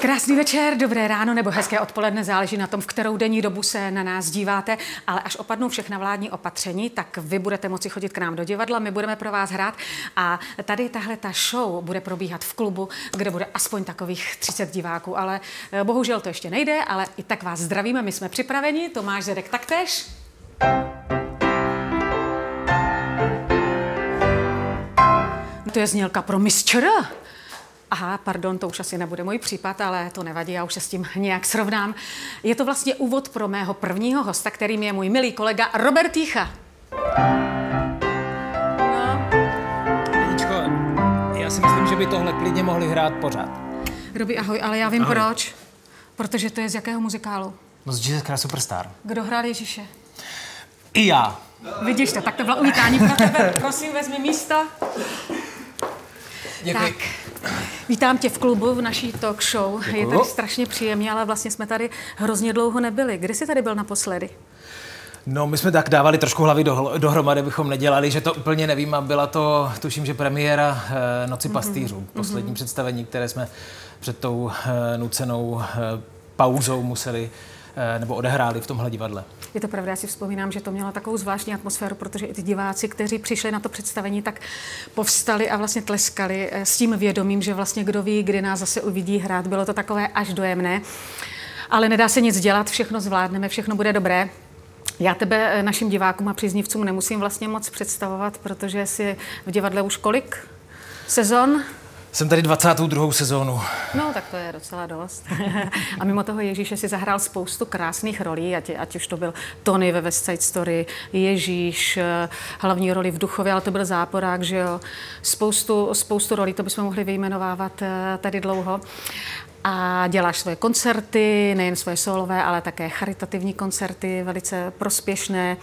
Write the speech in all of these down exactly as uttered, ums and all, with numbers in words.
Krásný večer, dobré ráno nebo hezké odpoledne, záleží na tom, v kterou denní dobu se na nás díváte, ale až opadnou všechna vládní opatření, tak vy budete moci chodit k nám do divadla, my budeme pro vás hrát a tady tahle ta show bude probíhat v klubu, kde bude aspoň takových třicet diváků, ale bohužel to ještě nejde, ale i tak vás zdravíme, my jsme připraveni, Tomáš Zedek taktéž. To je znělka pro Miss ČR. Aha, pardon, to už asi nebude můj případ, ale to nevadí, já už se s tím nějak srovnám. Je to vlastně úvod pro mého prvního hosta, kterým je můj milý kolega Robert Jícha. No. Jeničko, já si myslím, že by tohle klidně mohli hrát pořád. Robi, ahoj, ale já vím ahoj. Proč. Protože to je z jakého muzikálu? No z Jesus Christ Superstar. Kdo hrál Ježíše? I já. Vidíš to, tak to bylo uvítání pro tebe. Prosím, vezmi místo. Děkuji. Tak, vítám tě v klubu, v naší talk show. Děkuju. Je tady strašně příjemně, ale vlastně jsme tady hrozně dlouho nebyli. Kdy jsi tady byl naposledy? No, my jsme tak dávali trošku hlavy do, dohromady, bychom nedělali, že to úplně nevím a byla to, tuším, že premiéra eh, Noci mm-hmm. pastýřů. Poslední mm-hmm. představení, které jsme před tou eh, nucenou eh, pauzou museli eh, nebo odehráli v tomhle divadle. Je to pravda, já si vzpomínám, že to mělo takovou zvláštní atmosféru, protože i ty diváci, kteří přišli na to představení, tak povstali a vlastně tleskali s tím vědomím, že vlastně kdo ví, kdy nás zase uvidí hrát. Bylo to takové až dojemné, ale nedá se nic dělat, všechno zvládneme, všechno bude dobré. Já tebe našim divákům a příznivcům nemusím vlastně moc představovat, protože jsi v divadle už kolik sezon? Jsem tady dvacátou druhou sezónu. No, tak to je docela dost. A mimo toho Ježíše si zahrál spoustu krásných rolí, ať, ať už to byl Tony ve West Side Story, Ježíš, hlavní roli v Duchově, ale to byl Záporák, že jo. Spoustu, spoustu rolí, to bychom mohli vyjmenovávat tady dlouho. A děláš svoje koncerty, nejen svoje solové, ale také charitativní koncerty, velice prospěšné.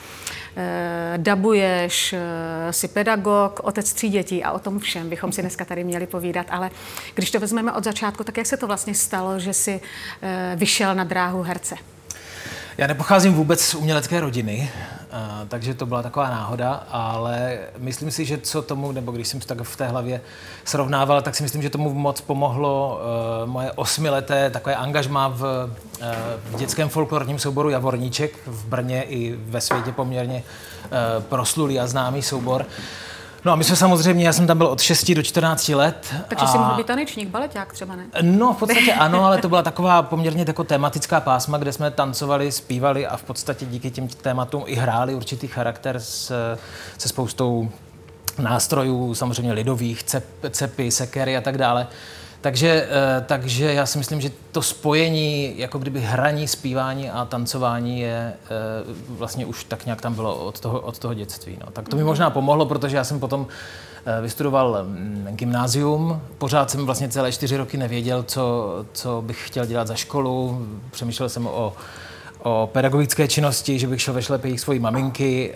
E, dabuješ, e, jsi pedagog, otec tří dětí a o tom všem bychom si dneska tady měli povídat. Ale když to vezmeme od začátku, tak jak se to vlastně stalo, že jsi e, vyšel na dráhu herce? Já nepocházím vůbec z umělecké rodiny, takže to byla taková náhoda, ale myslím si, že co tomu, nebo když jsem to tak v té hlavě srovnával, tak si myslím, že tomu moc pomohlo moje osmileté takové angažmá v, v dětském folklorním souboru Javorníček v Brně i ve světě poměrně proslulý a známý soubor. No a my jsme samozřejmě, já jsem tam byl od šesti do čtrnácti let. Takže a... jsi mohl být tanečník, baleťák třeba, ne? No, v podstatě ano, ale to byla taková poměrně jako tematická pásma, kde jsme tancovali, zpívali a v podstatě díky těm tématům i hráli určitý charakter s, se spoustou nástrojů, samozřejmě lidových, cep, cepy, sekery a tak dále. Takže, takže já si myslím, že to spojení, jako kdyby hraní, zpívání a tancování je vlastně už tak nějak tam bylo od toho, od toho dětství. No. Tak to mi možná pomohlo, protože já jsem potom vystudoval gymnázium. Pořád jsem vlastně celé čtyři roky nevěděl, co, co bych chtěl dělat za školu. Přemýšlel jsem o, o pedagogické činnosti, že bych šel ve šlepejích svojí maminky,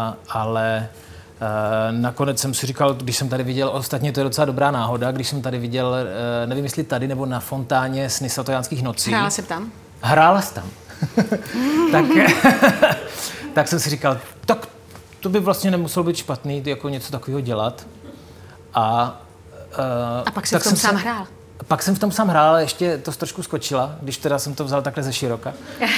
ale nakonec jsem si říkal, když jsem tady viděl, ostatně to je docela dobrá náhoda, když jsem tady viděl, nevím jestli tady nebo na fontáně Sny svatojánských nocí. Hrála jsem tam? Hrála jsi tam. tak, tak jsem si říkal, tak to by vlastně nemuselo být špatný, jako něco takového dělat. A, a pak jsi v tom sám hrál? Pak jsem v tom sám hrál, ale ještě to trošku skočila, když teda jsem to vzal takhle ze široka.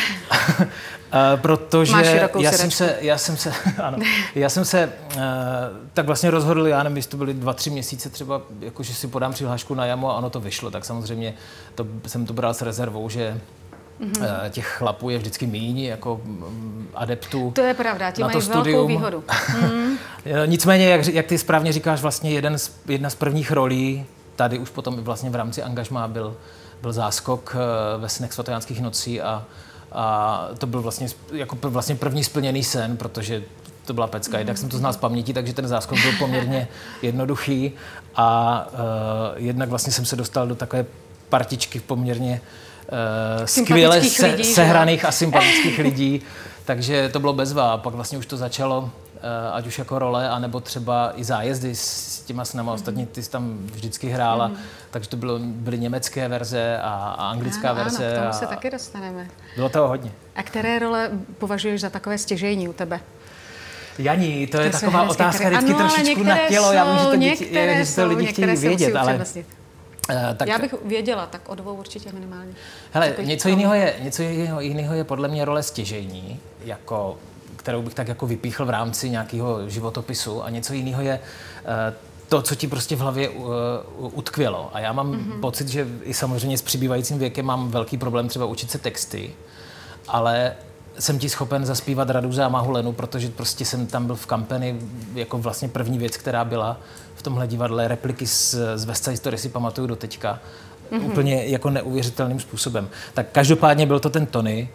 Uh, protože já jsem, se, já jsem se, ano, já jsem se uh, tak vlastně rozhodl, já nevím, jestli to byly dva, tři měsíce třeba, jako, že si podám přihlášku na jamu a ono to vyšlo, tak samozřejmě to, jsem to bral s rezervou, že mm-hmm. uh, těch chlapů je vždycky míň, jako um, adeptů. To je pravda, ti mají velkou výhodu. Mm. Nicméně, jak, jak ty správně říkáš, vlastně jeden z, jedna z prvních rolí, tady už potom vlastně v rámci angažmá byl, byl záskok uh, ve Snech svatojánských nocí a A to byl vlastně, jako vlastně první splněný sen, protože to byla pecka. Jednak jsem to znal z paměti, takže ten záskok byl poměrně jednoduchý. A uh, jednak vlastně jsem se dostal do takové partičky poměrně uh, skvěle se, lidí, sehraných a sympatických lidí. Takže to bylo bezva. A pak vlastně už to začalo, uh, ať už jako role, anebo třeba i zájezdy s těma snama. Ostatně ty jsi tam vždycky hrála, mm. takže to bylo, byly německé verze a, a anglická ano, verze. Ano, k tomu a, se taky dostaneme. Bylo toho hodně. A které role považuješ za takové stěžejní u tebe? Jani, to je to taková otázka vždycky trošičku na tělo. Já vím, že to, děti, že to lidi chtějí vědět, ale Tak, já bych věděla, tak o dvou určitě minimálně. Hele, něco jiného je, něco jiného, jiného je podle mě role stěžejní, jako, kterou bych tak jako vypíchl v rámci nějakého životopisu, a něco jiného je to, co ti prostě v hlavě utkvělo. A já mám mm-hmm. pocit, že i samozřejmě s přibývajícím věkem mám velký problém třeba učit se texty, ale jsem ti schopen zaspívat Raduze a Mahulenu, protože prostě jsem tam byl v kampani jako vlastně první věc, která byla v tomhle divadle. Repliky z, z West Side Story si pamatuju do teďka. Mm-hmm. Úplně jako neuvěřitelným způsobem. Tak každopádně byl to ten Tony.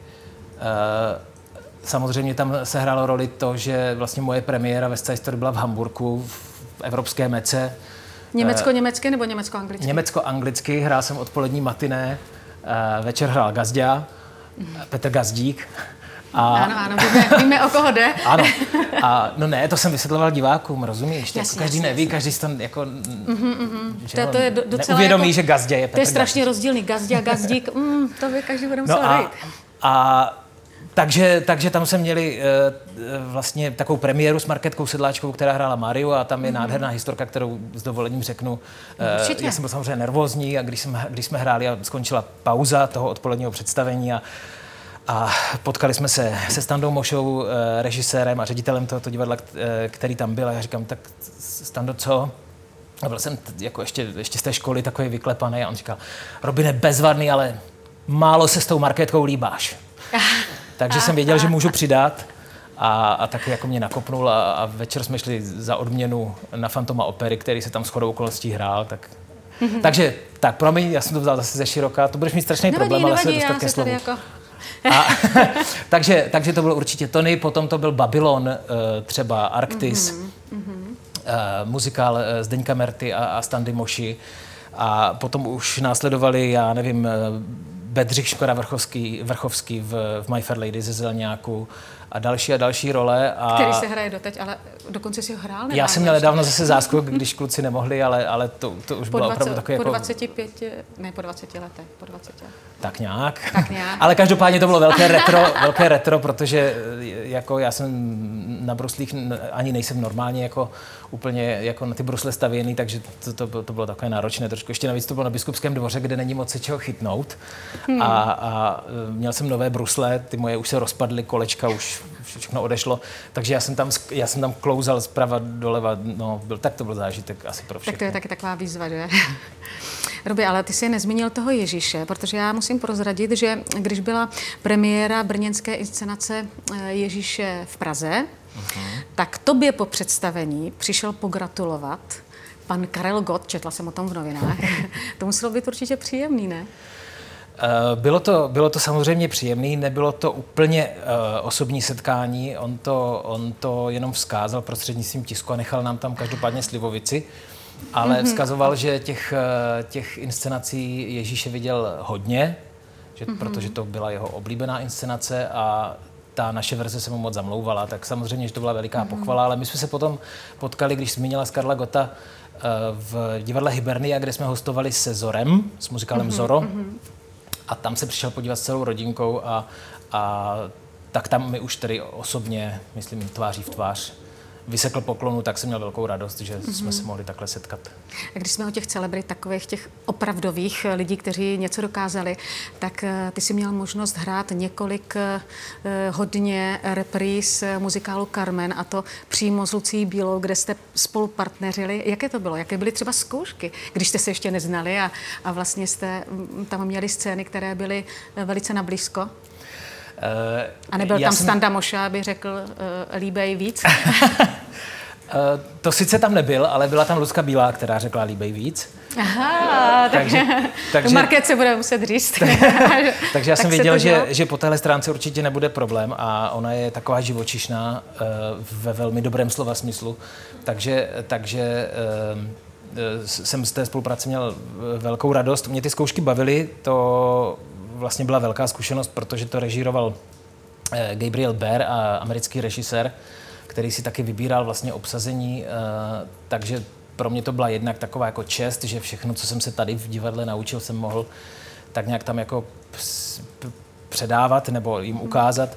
Samozřejmě tam se hrálo roli to, že vlastně moje premiéra West Side Story byla v Hamburku, v evropské mece. Německo-německy nebo německo-anglicky? Německo-anglicky. Hrál jsem odpolední matiné. Večer hrál Gazďa, mm-hmm. Petr Gazdík. A... Ano, ano, víme, víme, o koho jde. Ano. A no ne, to jsem vysvětloval divákům, rozumíš? Jasně, každý jasně, neví, jasně. Každý si tam jako... Mm-hmm, mm-hmm. Že to, to je docela neuvědomí, jako, že Gazdě je Petr To je strašně Gazdík. rozdílný. Gazdě, Gazdík, mm, to by každý bude musel no a, dojít. A takže, takže tam jsme měli uh, vlastně takovou premiéru s Markétkou Sedláčkou, která hrála Mariu, a tam je mm-hmm. nádherná historka, kterou s dovolením řeknu. Uh, já jsem byl samozřejmě nervózní, a když, jsem, když jsme hráli a skončila pauza toho odpoledního představení a A potkali jsme se se Standou Mošou, režisérem a ředitelem tohoto divadla, který tam byl. A já říkám, tak Stando, co? A byl jsem jako ještě, ještě z té školy takový vyklepaný. A on říkal, Robine, bezvadný, ale málo se s tou Markétkou líbáš. Takže jsem věděl, že můžu přidat. A, a taky jako mě nakopnul. A, a večer jsme šli za odměnu na Fantoma opery, který se tam shodou okolností hrál. Tak... Mm-hmm. Takže, tak promiň, já jsem to vzal zase ze široka. To budeš mít strašný nevadí, problém, nevadí, ale se dostat ke slovu. Jako... A, takže, takže to byl určitě Tony, potom to byl Babylon, třeba Arktis, mm-hmm, mm-hmm. muzikál Zdeňka Merty a, a Standy Moši. A potom už následovali, já nevím, Bedřich Škoda Vrchovský, Vrchovský v, v My Fair Lady ze Zeleňáku a další a další role. A který se hraje doteď, ale dokonce si ho hrál nedávno. Já jsem měl nedávno zase záskok, když kluci nemohli, ale, ale to, to už po bylo dvacet, opravdu takové po jako... dvaceti pěti, ne, po dvaceti letech, po dvaceti. Tak nějak. Tak nějak. Ale každopádně to bylo velké retro, velké retro, protože jako já jsem na bruslích ani nejsem normálně jako úplně jako na ty brusle stavěný, takže to, to, to bylo takové náročné trošku. Ještě navíc to bylo na Biskupském dvoře, kde není moc se čeho chytnout. Hmm. A, a měl jsem nové brusle, ty moje už se rozpadly, kolečka už všechno odešlo, takže já jsem tam, já jsem tam klouzal zprava doleva, no, byl, tak to byl zážitek asi pro všechny. Tak to je taky taková výzva, že? Robi, ale ty jsi nezmínil toho Ježíše, protože já musím prozradit, že když byla premiéra brněnské inscenace Ježíše v Praze, uh-huh. tak tobě po představení přišel pogratulovat pan Karel Gott, četla jsem o tom v novinách. To muselo být určitě příjemný, ne? Bylo to, bylo to samozřejmě příjemné, nebylo to úplně uh, osobní setkání, on to, on to jenom vzkázal prostřednictvím tisku a nechal nám tam každopádně slivovici, ale mm-hmm. vzkazoval, že těch, těch inscenací Ježíše viděl hodně, že, mm-hmm. protože to byla jeho oblíbená inscenace a ta naše verze se mu moc zamlouvala, tak samozřejmě, že to byla veliká mm-hmm. pochvala, ale my jsme se potom potkali, když zmínila z Karla Gotta v divadle Hibernia, kde jsme hostovali se Zorem, s muzikálem mm-hmm. Zorro. Mm-hmm. A tam se přišel podívat s celou rodinkou a, a tak tam mi už tedy osobně, myslím, tváří v tvář vysekl poklonu, tak jsem měl velkou radost, že mm-hmm. jsme se mohli takhle setkat. A když jsme o těch celebrit, takových těch opravdových lidí, kteří něco dokázali, tak ty jsi měl možnost hrát několik hodně repríz muzikálu Carmen, a to přímo s Lucí Bílou, kde jste spolu partneřili. Jaké to bylo? Jaké byly třeba zkoušky, když jste se ještě neznali a, a vlastně jste tam měli scény, které byly velice nablízko? A nebyl Já tam jsem... Standa Moša, aby řekl, uh, líbej víc? uh, to sice tam nebyl, ale byla tam Lucka Bílá, která řekla líbej víc. Aha, takže, takže Market se bude muset říct. Takže já jsem věděl, že, že po téhle stránce určitě nebude problém a ona je taková živočišná uh, ve velmi dobrém slova smyslu. Takže, takže uh, jsem z té spolupráce měl velkou radost. Mě ty zkoušky bavily, to vlastně byla velká zkušenost, protože to režíroval Gabriel Byrne, a americký režisér, který si taky vybíral vlastně obsazení, takže pro mě to byla jednak taková jako čest, že všechno, co jsem se tady v divadle naučil, jsem mohl tak nějak tam jako předávat nebo jim ukázat.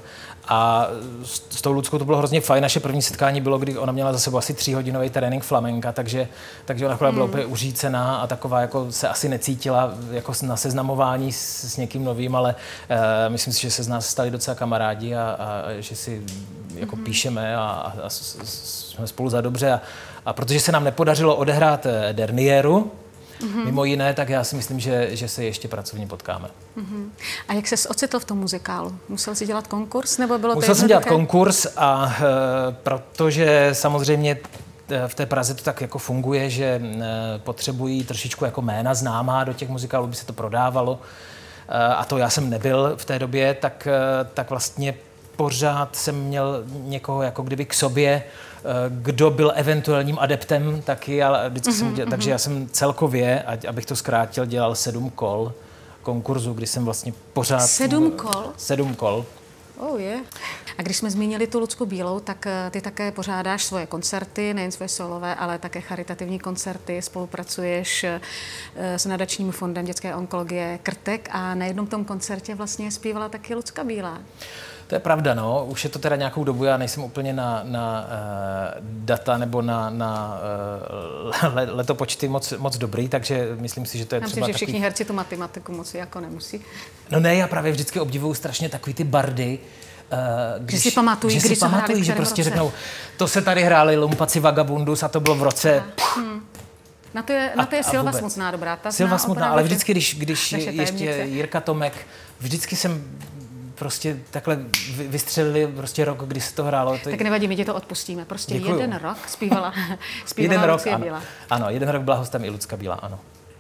A s, s tou Luckou to bylo hrozně fajn. Naše první setkání bylo, kdy ona měla za sebou asi tříhodinový trénink flamenka, takže, takže ona byla hmm. úplně uřícená a taková jako se asi necítila jako na seznamování s, s někým novým, ale uh, myslím si, že se z nás stali docela kamarádi a, a že si jako hmm. píšeme a, a, a jsme spolu za dobře. A, a protože se nám nepodařilo odehrát derniéru, mm-hmm. mimo jiné, tak já si myslím, že, že se ještě pracovně potkáme. Mm-hmm. A jak ses ocitl v tom muzikálu? Musel jsi dělat konkurs, nebo bylo to Musel jsem dělat konkurs a e, protože samozřejmě v té Praze to tak jako funguje, že e, potřebují trošičku jako jména známá do těch muzikálů, by se to prodávalo. E, a to já jsem nebyl v té době, tak, e, tak vlastně pořád jsem měl někoho jako kdyby k sobě, kdo byl eventuálním adeptem taky, ale vždycky mm-hmm, jsem dělal, mm-hmm. takže já jsem celkově, abych to zkrátil, dělal sedm kol konkurzu, kdy jsem vlastně pořád... Sedm kol? Sedm kol. Oh, je. Yeah. A když jsme zmínili tu Lucku Bílou, tak ty také pořádáš svoje koncerty, nejen svoje solové, ale také charitativní koncerty, spolupracuješ s nadačním fondem dětské onkologie Krtek a na jednom tom koncertě vlastně zpívala taky Lucka Bílá. To je pravda, no. Už je to teda nějakou dobu, já nejsem úplně na, na uh, data nebo na, na uh, letopočty moc, moc dobrý, takže myslím si, že to je já třeba myslím, že takový... všichni herci tu matematiku moc jako nemusí. No ne, já právě vždycky obdivuju strašně takový ty bardy, uh, když, že si pamatují, že když si pamatují, že prostě roce. Řeknou, to se tady hráli Lumpaci Vagabundus a to bylo v roce... Hmm. Na to je, na to je a, Silva a Smutná dobrá. Ta Silva Smutná, ale vždycky, když, když ještě Jirka Tomek, vždycky jsem... prostě takhle vystřelili prostě rok, kdy se to hrálo. To... Tak nevadí, my ti to odpustíme. Prostě Děkuju. jeden rok zpívala, zpívala jeden Lucie rok, Bílá. Ano, ano, jeden rok byla hostem i Lucka Bílá, ano.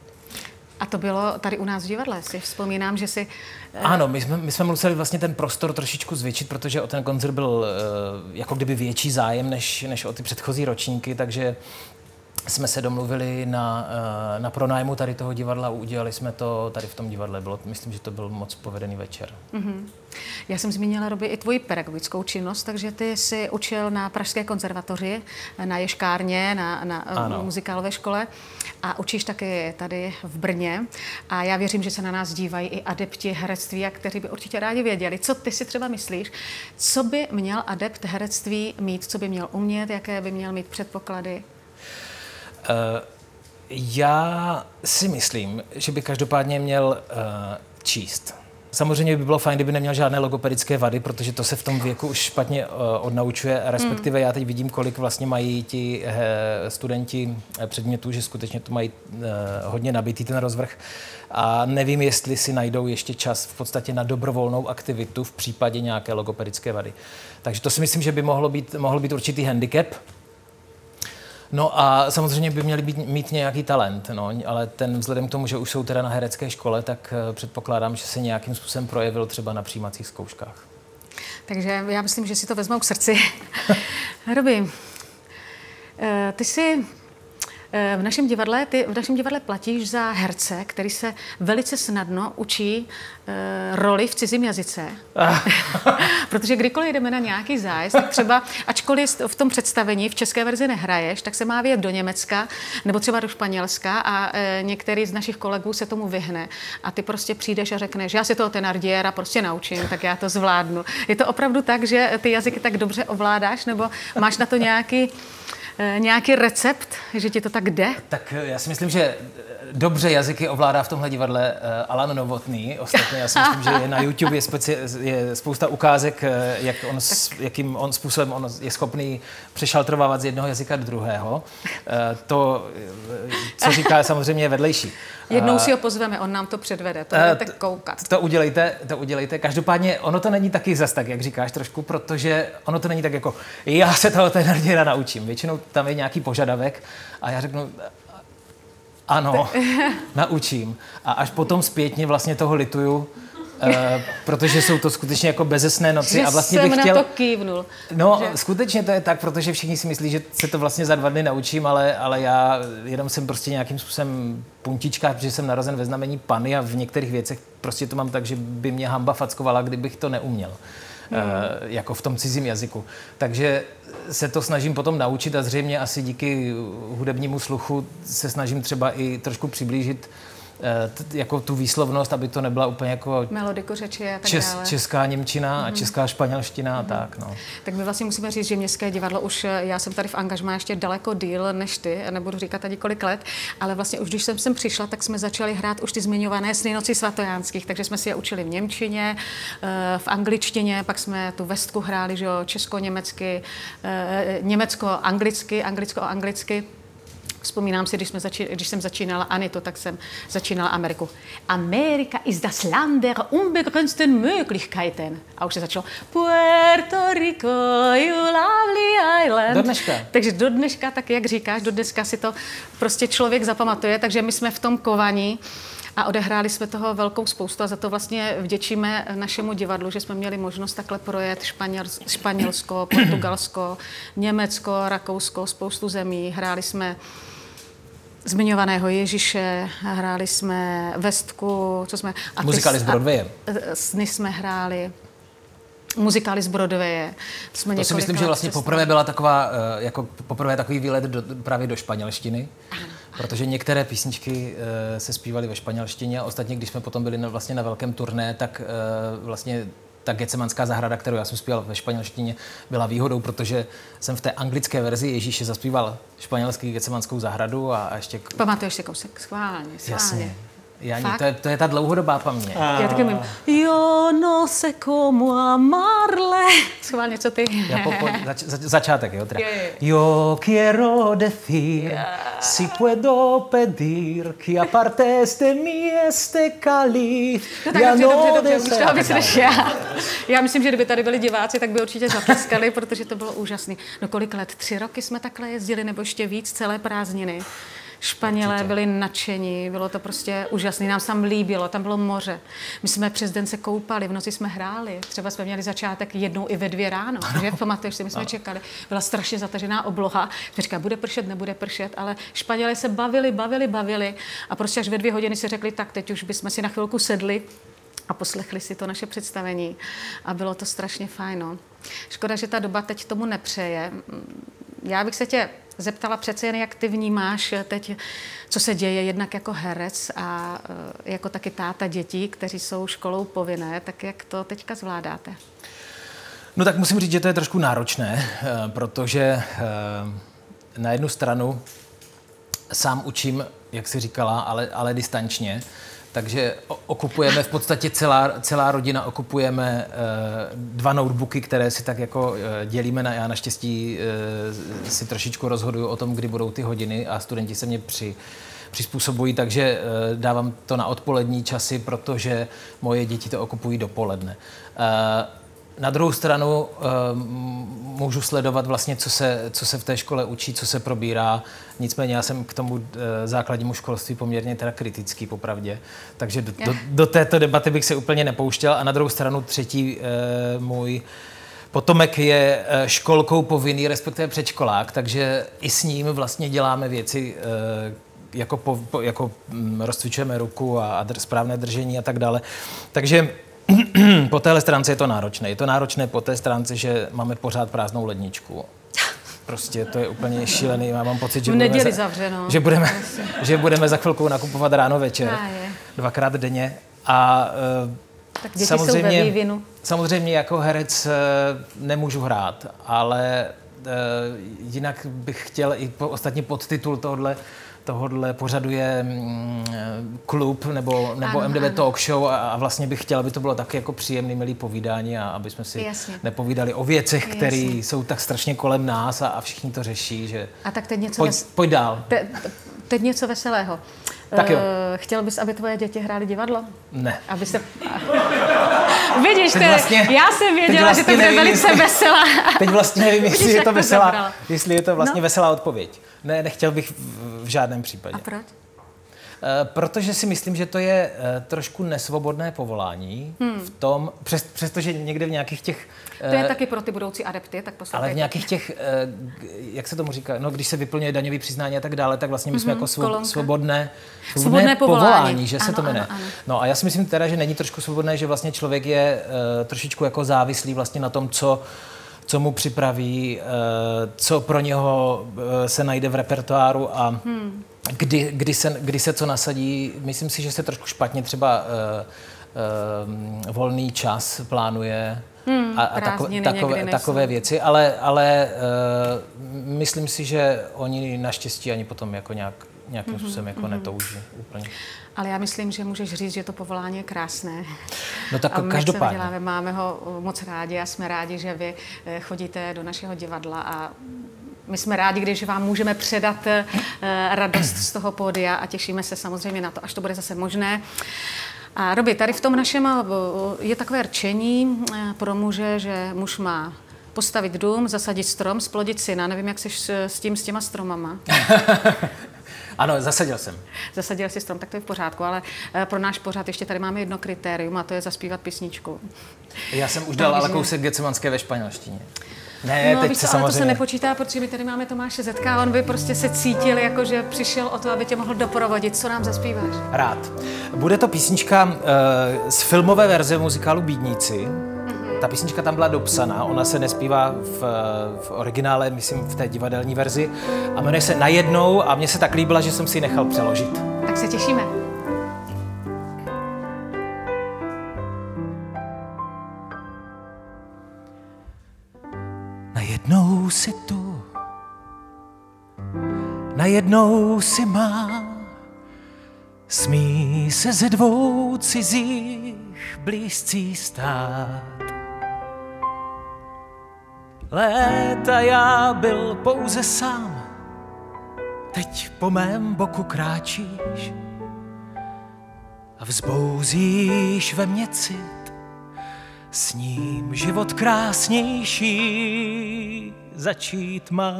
A to bylo tady u nás v divadle, si vzpomínám, že si... Ano, my jsme, my jsme museli vlastně ten prostor trošičku zvětšit, protože o ten koncert byl uh, jako kdyby větší zájem než, než o ty předchozí ročníky, takže jsme se domluvili na, na pronájmu tady toho divadla, udělali jsme to tady v tom divadle. Bylo, myslím, že to byl moc povedený večer. Mm-hmm. Já jsem zmínila, Robi, i tvoji pedagogickou činnost, takže ty jsi učil na Pražské konzervatoři, na Ješkárně, na, na muzikálové škole a učíš taky tady v Brně. A já věřím, že se na nás dívají i adepti herectví, a kteří by určitě rádi věděli, co ty si třeba myslíš, co by měl adept herectví mít, co by měl umět, jaké by měl mít předpoklady. Uh, já si myslím, že by každopádně měl uh, číst. Samozřejmě by bylo fajn, kdyby neměl žádné logopedické vady, protože to se v tom věku už špatně uh, odnaučuje, respektive mm. já teď vidím, kolik vlastně mají ti uh, studenti předmětů, že skutečně to mají uh, hodně nabitý ten rozvrh a nevím, jestli si najdou ještě čas v podstatě na dobrovolnou aktivitu v případě nějaké logopedické vady. Takže to si myslím, že by mohlo být, mohlo být určitý handicap. No a samozřejmě by měli být, mít nějaký talent, no, ale ten vzhledem k tomu, že už jsou teda na herecké škole, tak uh, předpokládám, že se nějakým způsobem projevil třeba na přijímacích zkouškách. Takže já myslím, že si to vezmou k srdci. Robi, uh, ty si v našem divadle, ty v našem divadle platíš za herce, který se velice snadno učí uh, roli v cizím jazyce. Protože kdykoliv jdeme na nějaký zájezd, tak třeba, ačkoliv v tom představení v české verzi nehraješ, tak se má vyjet do Německa nebo třeba do Španělska a uh, některý z našich kolegů se tomu vyhne. A ty prostě přijdeš a řekneš, já si toho Thénardiera prostě naučím, tak já to zvládnu. Je to opravdu tak, že ty jazyky tak dobře ovládáš, nebo máš na to nějaký nějaký recept, že ti to tak jde? Tak já si myslím, že dobře jazyky ovládá v tomhle divadle Alan Novotný. Ostatně já si myslím, že na YouTube je, speci- je spousta ukázek, jak on, jakým on způsobem on je schopný přešaltrovávat z jednoho jazyka do druhého. To, co říká, samozřejmě je vedlejší. Jednou si ho pozveme, on nám to předvede, to budete koukat. To udělejte, to udělejte. Každopádně ono to není taky zas tak, jak říkáš trošku, protože ono to není tak jako, já se toho Thénardiera naučím. Většinou tam je nějaký požadavek a já řeknu, ano, naučím. A až potom zpětně vlastně toho lituju, Uh, protože jsou to skutečně jako bezesné noci. Že a vlastně jsem bych chtěl... na to kývnul. No, že... skutečně to je tak, protože všichni si myslí, že se to vlastně za dva dny naučím, ale, ale já jenom jsem prostě nějakým způsobem puntička, protože jsem narozen ve znamení Panny a v některých věcech prostě to mám tak, že by mě hamba fackovala, kdybych to neuměl. Hmm. Uh, jako v tom cizím jazyku. Takže se to snažím potom naučit a zřejmě asi díky hudebnímu sluchu se snažím třeba i trošku přiblížit t, jako tu výslovnost, aby to nebyla úplně jako melodiku řeči a tak čes, dále. Česká němčina mm-hmm. a česká španělština mm-hmm. a tak. No. Tak my vlastně musíme říct, že Městské divadlo už, já jsem tady v angažmá ještě daleko díl než ty, nebudu říkat ani kolik let, ale vlastně už když jsem sem přišla, tak jsme začali hrát už ty zmiňované Sny noci svatojánských, takže jsme si je učili v němčině, v angličtině, pak jsme tu Vestku hráli, že jo, česko-německy, německo-anglicky, anglicko-anglicky. Vzpomínám si, když, jsme začí, když jsem začínala Anitu, tak jsem začínala Ameriku. Amerika ist das Land der unbegrenzten Möglichkeiten. A už se začalo Puerto Rico, you lovely island. Do dneška. Takže do dneška, tak jak říkáš, do dneška si to prostě člověk zapamatuje, takže my jsme v tom kovaní a odehráli jsme toho velkou spoustu a za to vlastně vděčíme našemu divadlu, že jsme měli možnost takhle projet Španělsko, Španělsko, Portugalsko, Německo, Rakousko, spoustu zemí. Hráli jsme zmiňovaného Ježíše, hráli jsme Vestku, co jsme... Muzikály z Broadwaye. Sny jsme hráli, muzikály z Broadwaye. Jsme to si myslím, že vlastně přesně. poprvé byla taková, jako poprvé takový výlet do, právě do španělštiny. Ano. Protože některé písničky uh, se zpívaly ve španělštině a ostatně, když jsme potom byli na, vlastně na velkém turné, tak uh, vlastně ta Getsemanská zahrada, kterou já jsem zpíval ve španělštině, byla výhodou, protože jsem v té anglické verzi Ježíše zaspíval španělský Getsemanskou zahradu a, a ještě... Pamatuješ si kousek? Schválně, schválně. Jasně. Jani, to, je, to je ta dlouhodobá paměť. A... Já taky mým, yo no sé cómo amarle. Schválně, co ty? Já po, po, zač, zač, začátek, jo? Teda. Yo quiero decir, yeah. si puedo pedir, que apartes de mí este cáliz. No tak dobře, dobře, dobře, už toho víc než já. Já myslím, že kdyby tady byli diváci, tak by určitě zatleskali, protože to bylo úžasné. No kolik let? Tři roky jsme takhle jezdili, nebo ještě víc, celé prázdniny. Španělé určitě. Byli nadšení, bylo to prostě úžasné, nám se tam líbilo, tam bylo moře. My jsme přes den se koupali, v noci jsme hráli, třeba jsme měli začátek jednou i ve dvě ráno, že pamatuješ si, my jsme no. čekali, byla strašně zatažená obloha, říká, bude pršet, nebude pršet, ale Španělé se bavili, bavili, bavili a prostě až ve dvě hodiny si řekli, tak teď už bychom si na chvilku sedli a poslechli si to naše představení a bylo to strašně fajn. No. Škoda, že ta doba teď tomu nepřeje. Já bych se tě zeptala přece jen, jak ty vnímáš teď, co se děje jednak jako herec a jako taky táta dětí, kteří jsou školou povinné, tak jak to teďka zvládáte? No tak musím říct, že to je trošku náročné, protože na jednu stranu sám učím, jak jsi říkala, ale, ale distančně. Takže okupujeme v podstatě celá, celá rodina, okupujeme uh, dva notebooky, které si tak jako uh, dělíme. Na, já naštěstí uh, si trošičku rozhoduju o tom, kdy budou ty hodiny a studenti se mě při, přizpůsobují, takže uh, dávám to na odpolední časy, protože moje děti to okupují dopoledne. Uh, Na druhou stranu uh, můžu sledovat vlastně, co se, co se v té škole učí, co se probírá. Nicméně já jsem k tomu uh, základnímu školství poměrně teda kritický, popravdě. Takže do, do, do této debaty bych se úplně nepouštěl. A na druhou stranu třetí uh, můj potomek je uh, školkou povinný, respektive předškolák, takže i s ním vlastně děláme věci, uh, jako, po, po, jako um, rozcvičujeme ruku a, a dr- správné držení a tak dále. Takže po téhle stránce je to náročné. Je to náročné po té stránce, že máme pořád prázdnou ledničku. Prostě to je úplně šílený. Já mám pocit, že budeme, za, že budeme, že budeme za chvilku nakupovat ráno večer. Dvakrát denně. A tak děti samozřejmě, jsou ve vývinu. Samozřejmě jako herec nemůžu hrát, ale jinak bych chtěl i po, ostatně podtitul tohohle tohodle pořadu je mm, klub nebo, nebo ano, M D B ano. Talk Show a, a vlastně bych chtěla, aby to bylo taky jako příjemný, milý povídání a aby jsme si Jasně. nepovídali o věcech, které jsou tak strašně kolem nás a, a všichni to řeší, že... A tak teď něco... Pojď, ves... pojď dál. Te, teď něco veselého. Tak jo. Chtěl bys, aby tvoje děti hrály divadlo? Ne. Aby se... Vidíš, vlastně, já jsem věděla, vlastně že to bude nevím, velice jestli, veselá. Teď vlastně nevím, jestli Vidíš, je to veselá, jestli je to vlastně no. veselá odpověď. Ne, nechtěl bych v, v žádném případě. A proč? Uh, protože si myslím, že to je uh, trošku nesvobodné povolání hmm. v tom, přes, přestože někde v nějakých těch... Uh, to je taky pro ty budoucí adepty, tak poslouchejte. Ale v nějakých těch, uh, jak se tomu říká, no když se vyplňuje daňový přiznání a tak dále, tak vlastně my jsme mm-hmm, jako svob, svobodné, svobodné povolání, povolání, že ano, se to jmenuje. Ano, ano. No a já si myslím teda, že není trošku svobodné, že vlastně člověk je uh, trošičku jako závislý vlastně na tom, co co mu připraví, co pro něho se najde v repertoáru a hmm. kdy, kdy, se, kdy se co nasadí. Myslím si, že se trošku špatně třeba uh, uh, volný čas plánuje hmm, a, a takové, takové, takové věci, ale, ale uh, myslím si, že oni naštěstí ani potom jako nějak, nějakým mm-hmm, způsobem jako mm-hmm. netouží úplně. Ale já myslím, že můžeš říct, že to povolání je krásné. No tak a my, každopádně. Co děláme, máme ho moc rádi a jsme rádi, že vy chodíte do našeho divadla a my jsme rádi, když vám můžeme předat radost z toho pódia a těšíme se samozřejmě na to, až to bude zase možné. A Robi, tady v tom našem je takové rčení pro muže, že muž má postavit dům, zasadit strom, splodit syna. Nevím, jak jsi s tím, s těma stromama. Ano, zasadil jsem. Zasadil jsi strom, tak to je v pořádku, ale pro náš pořád ještě tady máme jedno kritérium a to je zaspívat písničku. Já jsem už dal Takže... ale kousek Getsemanské ve španělštině. Ne, no, teď víš, se ale samozřejmě... to se nepočítá, protože my tady máme Tomáše Zetka a on by prostě se cítil, jako že přišel o to, aby tě mohl doprovodit. Co nám zaspíváš? Rád. Bude to písnička uh, z filmové verze muzikálu Bídníci. Mm-hmm. Ta písnička tam byla dopsaná, ona se nespívá v, v originále, myslím v té divadelní verzi a jmenuje se Najednou a mně se tak líbila, že jsem si ji nechal přeložit. Tak se těšíme. Najednou si tu, najednou si má, smí se ze dvou cizích blízcí stát. Léta já byl pouze sám, teď po mém boku kráčíš a vzbouzíš ve mně cit, s ním život krásnější začít má.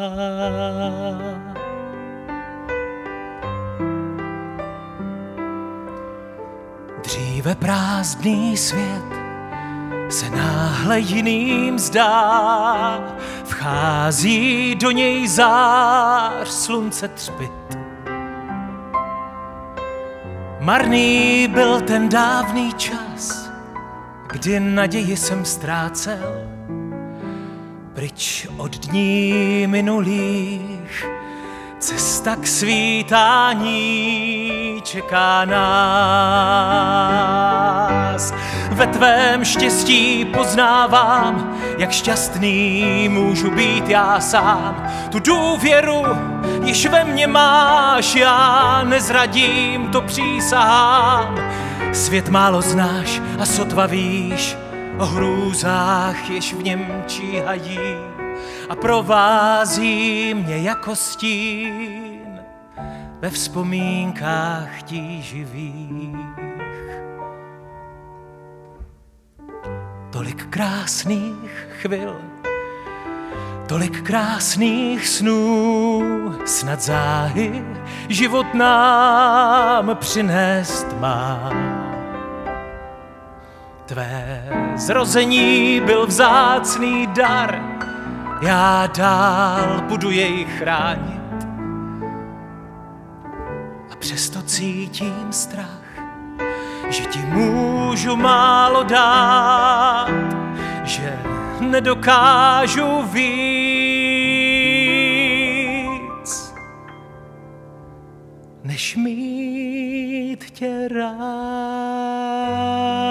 Dříve prázdný svět se náhle jiným zdá, vchází do něj zář slunce třpyt. Marný byl ten dávný čas, kdy naději jsem ztrácel, pryč od dní minulých, cesta k svítání čeká nás. Ve tvém štěstí poznávám, jak šťastný můžu být já sám. Tu důvěru již ve mně máš, já nezradím, to přísahám. Svět málo znáš a sotva víš o hrůzách, jež v něm číhají a provází mě jako stín ve vzpomínkách tíživých. Tolik krásných chvil, tolik krásných snů, snad záhy život nám přinést má. Tvé zrození byl vzácný dar, já dál budu jej chránit. A přesto cítím strach, že ti můžu málo dát, že nedokážu víc, než mít tě rád.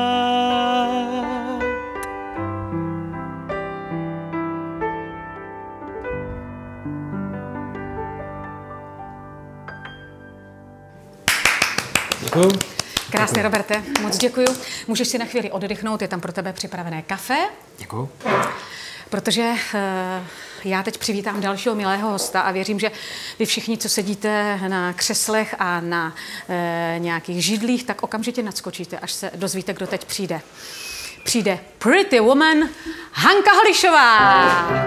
Děkuju. Krásně, Roberte, moc děkuju. Můžeš si na chvíli oddechnout, je tam pro tebe připravené kafe. Děkuju. Protože uh, já teď přivítám dalšího milého hosta a věřím, že vy všichni, co sedíte na křeslech a na uh, nějakých židlích, tak okamžitě nadskočíte, až se dozvíte, kdo teď přijde. Přijde Pretty Woman Hanka Holišová.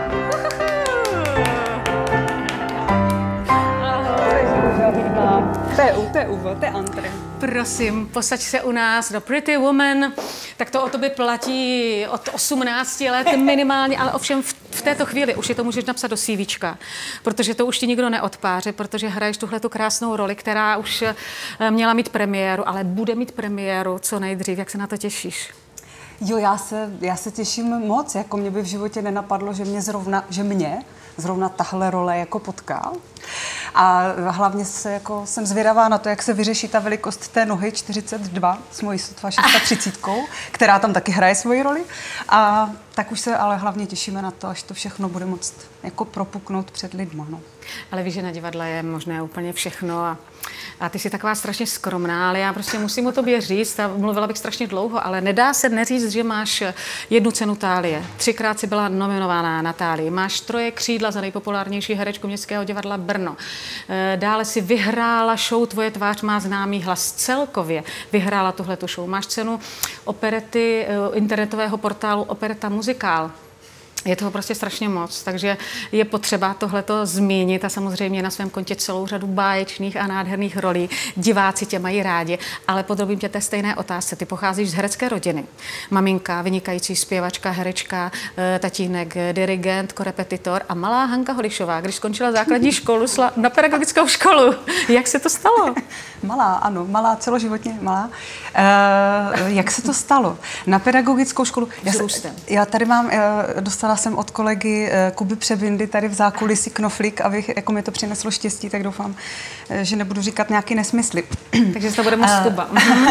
To je, to je úvod, to je antré. Prosím, posaď se u nás do Pretty Woman. Tak to o tobě platí od osmnácti let minimálně, ale ovšem v, v této chvíli už je to můžeš napsat do CVčka, protože to už ti nikdo neodpáře, protože hraješ tuhletu krásnou roli, která už měla mít premiéru, ale bude mít premiéru co nejdřív. Jak se na to těšíš? Jo, já se, já se těším moc, jako mě by v životě nenapadlo, že mě zrovna, že mě zrovna tahle role jako potká. A hlavně se, jako, jsem zvědavá na to, jak se vyřeší ta velikost té nohy čtyřicet dva s mojí sotva třicet šest, která tam taky hraje svoji roli. A tak už se ale hlavně těšíme na to, až to všechno bude moct jako propuknout před lidma. No. Ale víš, že na divadle je možné úplně všechno a, a ty jsi taková strašně skromná, ale já prostě musím o tobě říct a mluvila bych strašně dlouho, ale nedá se neříct, že máš jednu cenu Thálie. Třikrát si byla nominovaná na Thálii. Máš troje křídla za nejpopulárnější herečku Městského divadla Brno. Dále si vyhrála show Tvoje tvář má známý hlas celkově. Vyhrála tuhletu show. Máš cenu operety internetového portálu Opereta Muzikál. Je toho prostě strašně moc, takže je potřeba tohleto zmínit a samozřejmě na svém kontě celou řadu báječných a nádherných rolí. Diváci tě mají rádi, ale podrobím tě té stejné otázce. Ty pocházíš z herecké rodiny. Maminka, vynikající zpěvačka, herečka, tatínek, dirigent, korepetitor a malá Hanka Holišová, když skončila základní školu, šla na pedagogickou školu. Jak se to stalo? Malá, ano, malá, celoživotně malá. Uh, jak se to stalo? Na pedagogickou školu. Já, se, já tady mám, uh, dostala jsem od kolegy uh, Kuby Přebindy tady v zákulisí knoflík, abych, jako mi to přineslo štěstí, tak doufám, uh, že nebudu říkat nějaké nesmysly. Takže to bude moc uh, Kuba.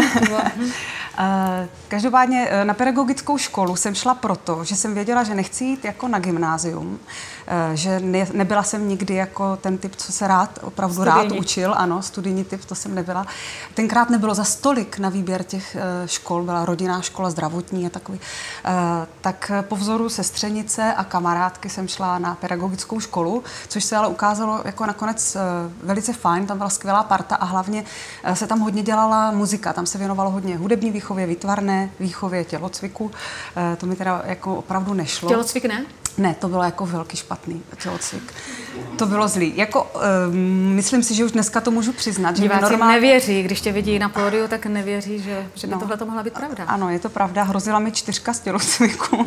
Uh, každopádně na pedagogickou školu jsem šla proto, že jsem věděla, že nechci jít jako na gymnázium, uh, že ne, nebyla jsem nikdy jako ten typ, co se rád, opravdu studijní. rád učil, ano, studijní typ, to jsem nebyla. Tenkrát nebylo za stolik na výběr těch uh, škol, byla rodinná škola, zdravotní a takový. Uh, tak po vzoru sestřenice a kamarádky jsem šla na pedagogickou školu, což se ale ukázalo jako nakonec uh, velice fajn, tam byla skvělá parta a hlavně uh, se tam hodně dělala muzika, tam se věnovalo hodně hudební výchově, výtvarné výchově, tělocviku. E, to mi teda jako opravdu nešlo. Tělocvik ne? Ne, to bylo jako velký špatný tělocvik. To bylo zlý. Jako, um, myslím si, že už dneska to můžu přiznat. Diváci že normálně nevěří, když tě vidí na pódiu, tak nevěří, že, že by no, tohle to mohla být pravda. Ano, je to pravda. Hrozila mi čtyřka z tělocviku.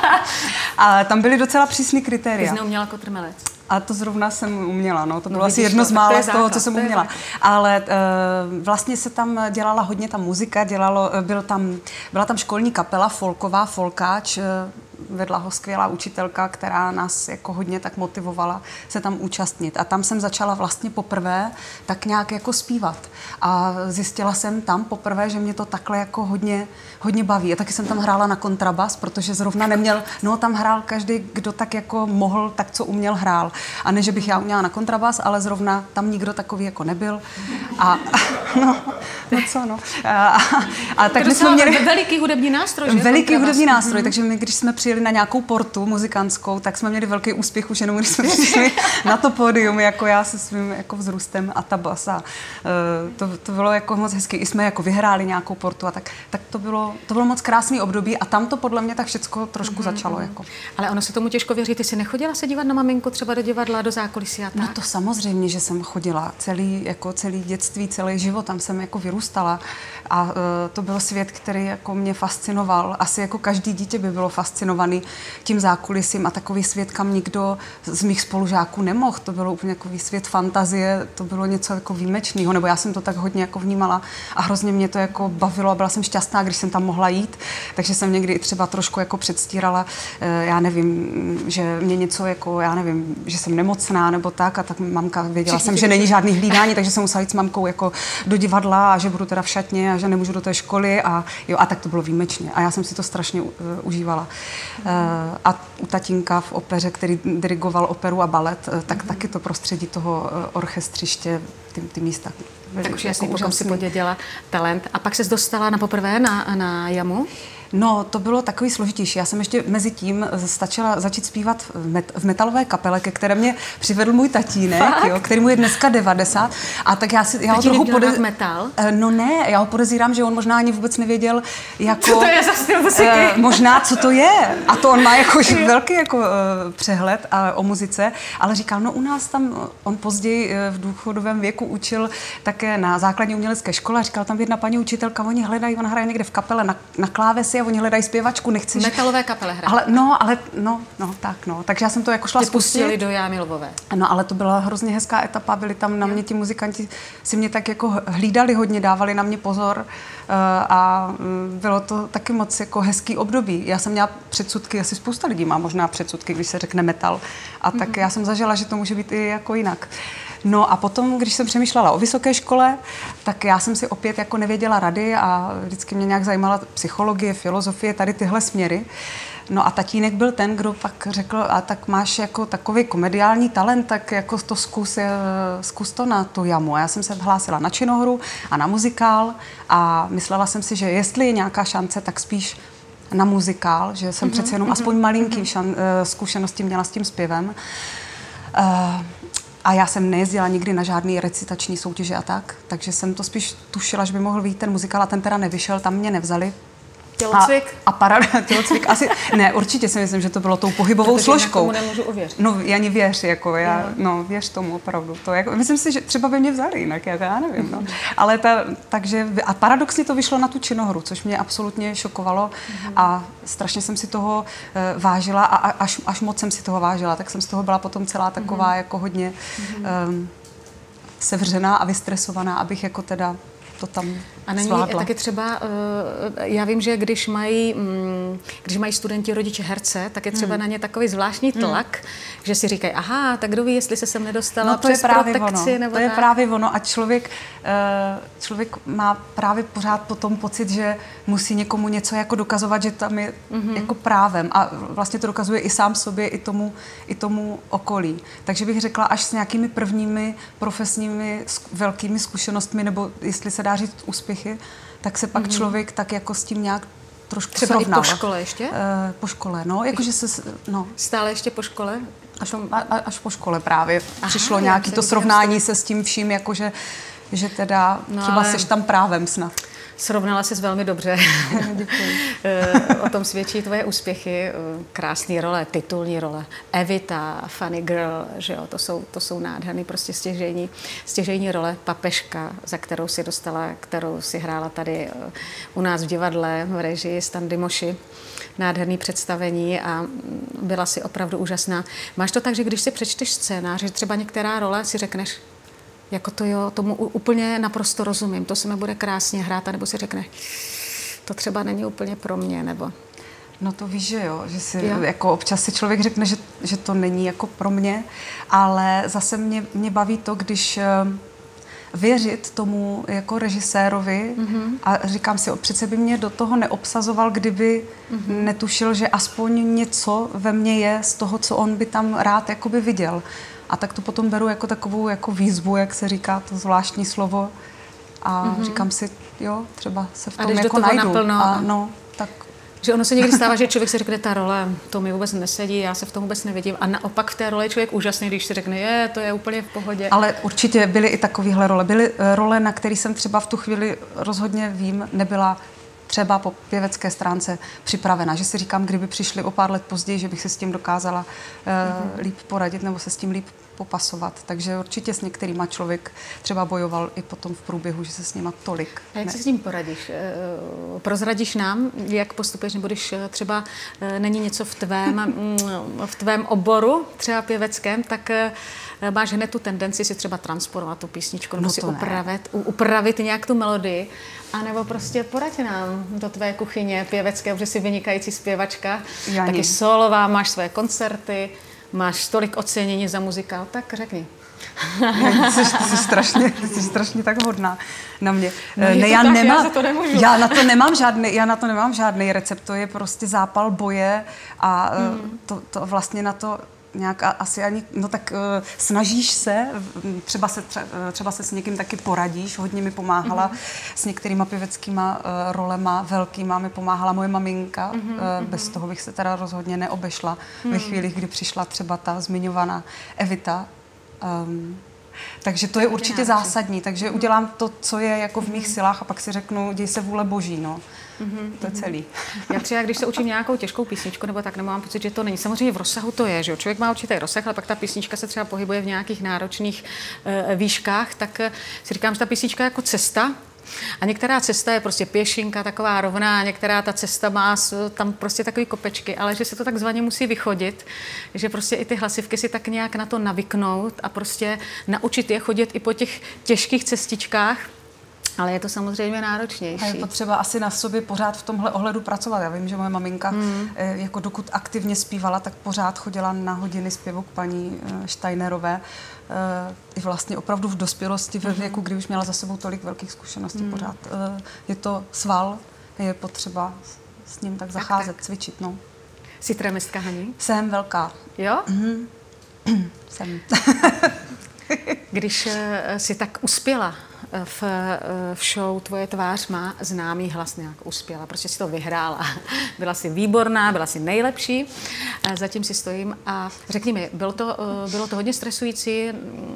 A tam byly docela přísný kritéria. Ty jsi neuměla kotrmelec. A to zrovna jsem uměla, no. To bylo no, asi jedno to, z mála z toho, základ, co jsem to uměla. Základ. Ale uh, vlastně se tam dělala hodně ta muzika, dělalo, byl tam, byla tam školní kapela, folková, folkáč, uh, vedla ho skvělá učitelka, která nás jako hodně tak motivovala se tam účastnit. A tam jsem začala vlastně poprvé tak nějak jako zpívat. A zjistila jsem tam poprvé, že mě to takhle jako hodně, hodně baví. A taky jsem tam hrála na kontrabas, protože zrovna neměl, no tam hrál každý, kdo tak jako mohl, tak co uměl, hrál. A ne, že bych já uměla na kontrabas, ale zrovna tam nikdo takový jako nebyl. A no, no co, no. A, a tak my jsme měli veliký hudební nástroj, že? Veliký hudební nástroj, takže my, když jsme přijeli na nějakou portu muzikantskou, tak jsme měli velký úspěch už jenom, když jsme přišli na to pódium, jako já se svým jako vzrůstem a ta basa. Uh, to, to bylo jako moc hezky. I jsme jako vyhráli nějakou portu a tak, tak to bylo, to bylo moc krásný období a tam to podle mě tak všecko trošku mm-hmm. začalo. Jako. Ale ono se tomu těžko věří. Ty jsi nechodila se dívat na maminku třeba do divadla, do zákulisí a tak? No to samozřejmě, že jsem chodila. Celý, jako celý dětství, celý život, tam jsem jako vyrůstala a uh, to byl svět, který jako mě fascinoval. Asi jako každý dítě by bylo fascinovaný tím zákulisím a takový svět, kam nikdo z mých spolužáků nemohl. To bylo úplně takový svět fantazie, to bylo něco jako výjimečného, nebo já jsem to tak hodně jako vnímala a hrozně mě to jako bavilo a byla jsem šťastná, když jsem tam mohla jít, takže jsem někdy i třeba trošku jako předstírala, já nevím, že mě něco jako, já nevím, že jsem nemocná nebo tak a tak mamka věděla jsem, že není žádný hlídání, takže jsem musela jít s mamkou jako do divadla a že budu teda v šatně a že nemůžu do té školy a jo, a tak to bylo výjimečně a já jsem si to strašně uh, užívala. Uh, a u tatínka v opeře, který dirigoval operu a balet, tak mm-hmm. taky to prostředí toho orchestřiště, ty, ty místa. Tak už jasně, potom si poděděla talent. A pak ses dostala na poprvé na, na jamu? No, to bylo takový složitější. Já jsem ještě mezi tím stačila začít zpívat v, met, v metalové kapele, ke které mě přivedl můj tatínek, jo, který mu je dneska devadesát. A tak já si já ho trochu podez... metal? No ne, já ho podezírám, že on možná ani vůbec nevěděl, jako co to je za styl muziky? Uh, možná, co to je. A to on má jako velký jako, uh, přehled uh, o muzice, ale říkal, no u nás tam on později uh, v důchodovém věku učil také na základní umělecké škole. Říkal, tam jedna paní učitelka, oni hledají, on hraje někde v kapele na, na klávesi a oni hledají zpěvačku, nechceš... Metalové kapele hraje. Ale, no, ale, no, no, tak, no. Takže já jsem to jako šla spustit. Pustili do Jámy Lvové. No, ale to byla hrozně hezká etapa, byli tam na mě ti muzikanti, si mě tak jako hlídali hodně, dávali na mě pozor uh, a bylo to taky moc jako hezký období. Já jsem měla předsudky, asi spousta lidí má možná předsudky, když se řekne metal. A tak mm-hmm. já jsem zažila, že to může být i jako jinak. No a potom, když jsem přemýšlela o vysoké škole, tak já jsem si opět jako nevěděla rady a vždycky mě nějak zajímala psychologie, filozofie, tady tyhle směry. No a tatínek byl ten, kdo pak řekl, a tak máš jako takový komediální talent, tak jako to zkus, zkus to na tu jamu. A já jsem se hlásila na činohru a na muzikál a myslela jsem si, že jestli je nějaká šance, tak spíš na muzikál, že jsem mm-hmm, přece jenom mm-hmm, aspoň malinký mm-hmm. šan, zkušenosti měla s tím zpěvem. Uh, a já jsem nejezdila nikdy na žádný recitační soutěže a tak, takže jsem to spíš tušila, že by mohl vyjít ten muzikál a ten teda nevyšel, tam mě nevzali. Tělocvik? A, a para, tělocvik asi, ne, určitě si myslím, že to bylo tou pohybovou protože složkou. Protože nemůžu uvěřit. No, ani věř, jako já, no. no, věř tomu opravdu. To jako, myslím si, že třeba by mě vzali jinak, já, já nevím, no. Ale ta, takže, a paradoxně to vyšlo na tu činohru, což mě absolutně šokovalo mm. a strašně jsem si toho uh, vážila a, a až, až moc jsem si toho vážila, tak jsem z toho byla potom celá taková mm. jako hodně mm. um, sevřená a vystresovaná, abych jako teda to tam a není zvládla. taky třeba, já vím, že když mají, když mají studenti rodiče herce, tak je třeba hmm. na ně takový zvláštní tlak, hmm. že si říkají, aha, tak kdo ví, jestli se sem nedostala no, to přes je právě protekci, ono. nebo To je tak. právě ono a člověk, člověk má právě pořád potom pocit, že musí někomu něco jako dokazovat, že tam je mm-hmm. jako právem a vlastně to dokazuje i sám sobě, i tomu, i tomu okolí. Takže bych řekla, až s nějakými prvními profesními velkými zkušenostmi, nebo jestli se dá říct úspěchy, tak se pak mm-hmm. člověk tak jako s tím nějak trošku třeba srovnal. Třeba i po škole ještě? Uh, po škole, no, jakože se, no. Stále ještě po škole? Až, a, až po škole právě Aha, přišlo nějaké to srovnání se s tím vším, jakože že teda no, třeba ale... seš tam právem snad. Srovnala ses velmi dobře. O tom svědčí tvoje úspěchy. Krásné role, titulní role. Evita, Funny Girl, že jo, to jsou, to jsou nádherný prostě stěžejní, stěžejní role. Papežka, za kterou si dostala, kterou si hrála tady u nás v divadle v režii Standy Moši. Nádherný představení a byla si opravdu úžasná. Máš to tak, že když si přečteš scénář, že třeba některá role si řekneš, jako to jo, tomu úplně naprosto rozumím, to se mi bude krásně hrát, nebo si řekne, to třeba není úplně pro mě, nebo... No to víš, že jo, že si, jo. Jako občas si člověk řekne, že, že to není jako pro mě, ale zase mě, mě baví to, když věřit tomu jako režisérovi mm-hmm. a říkám si, přece by mě do toho neobsazoval, kdyby mm-hmm. netušil, že aspoň něco ve mně je z toho, co on by tam rád jakoby viděl. A tak to potom beru jako takovou jako výzvu, jak se říká to zvláštní slovo. A mm-hmm. říkám si, jo, třeba se v tom jako najdu. Naplno, a no, tak... Že ono se někdy stává, že člověk si řekne, ta role, to mi vůbec nesedí, já se v tom vůbec nevidím. A naopak v té roli je člověk úžasný, když si řekne, je, to je úplně v pohodě. Ale určitě byly i takovéhle role. Byly role, na které jsem třeba v tu chvíli rozhodně vím, nebyla třeba po pěvecké stránce připravena. Že si říkám, kdyby přišli o pár let později, že bych se s tím dokázala uh, líp poradit nebo se s tím líp popasovat. Takže určitě s některýma člověk třeba bojoval i potom v průběhu, že se s nima tolik... A jak ne... se s tím poradíš? Prozradíš nám, jak postupuješ, nebo když třeba není něco v tvém, v tvém oboru, třeba pěveckém, tak máš hned tu tendenci si třeba transponovat tu písničku, nebo no si upravit, upravit nějak tu melodii, anebo prostě poraď nám do tvé kuchyně pěvecké, protože jsi vynikající zpěvačka, Janí. Taky solová, máš své koncerty, máš tolik ocenění za muzikál, tak řekni. Jsi, jsi, strašně, jsi strašně tak hodná na mě. No ne, já, tak, nemám, já, to já, na to nemám žádný, já na to nemám žádný recept, to je prostě zápal boje a mm. to, to vlastně na to nějak asi ani, no tak uh, snažíš se, třeba se, třeba se s někým taky poradíš, hodně mi pomáhala mm-hmm. s některýma pěveckýma uh, rolema velkýma, mi pomáhala moje maminka, mm-hmm. uh, bez toho bych se teda rozhodně neobešla mm. ve chvíli, kdy přišla třeba ta zmiňovaná Evita. Um, takže to je určitě zásadní, takže udělám to, co je jako v mých silách a pak si řeknu, děj se vůle boží, no. Mm-hmm. To je celý. Já třeba, když se učím nějakou těžkou písničku, nebo tak, nemám pocit, že to není. Samozřejmě v rozsahu to je, že jo. Člověk má určitý rozsah, ale pak ta písnička se třeba pohybuje v nějakých náročných e, výškách, tak e, si říkám, že ta písnička je jako cesta. A některá cesta je prostě pěšinka, taková rovná, a některá ta cesta má tam prostě takový kopečky, ale že se to takzvaně musí vychodit, že prostě i ty hlasivky si tak nějak na to navyknout a prostě naučit je chodit i po těch těžkých cestičkách, Ale je to samozřejmě náročnější. A je potřeba asi na sobě pořád v tomhle ohledu pracovat. Já vím, že moje maminka, hmm. jako dokud aktivně zpívala, tak pořád chodila na hodiny zpěvu k paní Steinerové. I vlastně opravdu v dospělosti, ve věku, kdy už měla za sebou tolik velkých zkušeností hmm. pořád. Je to sval, je potřeba s ním tak zacházet, tak, tak. cvičit. No. Jsi tremistka, Hani? Jsem velká. Jo? Mm. Jsem. Když jsi tak uspěla v, v show Tvoje tvář má známý hlas, nějak uspěla, prostě si to vyhrála. Byla jsi výborná, byla jsi nejlepší, zatím si stojím a řekni mi, bylo to, bylo to hodně stresující,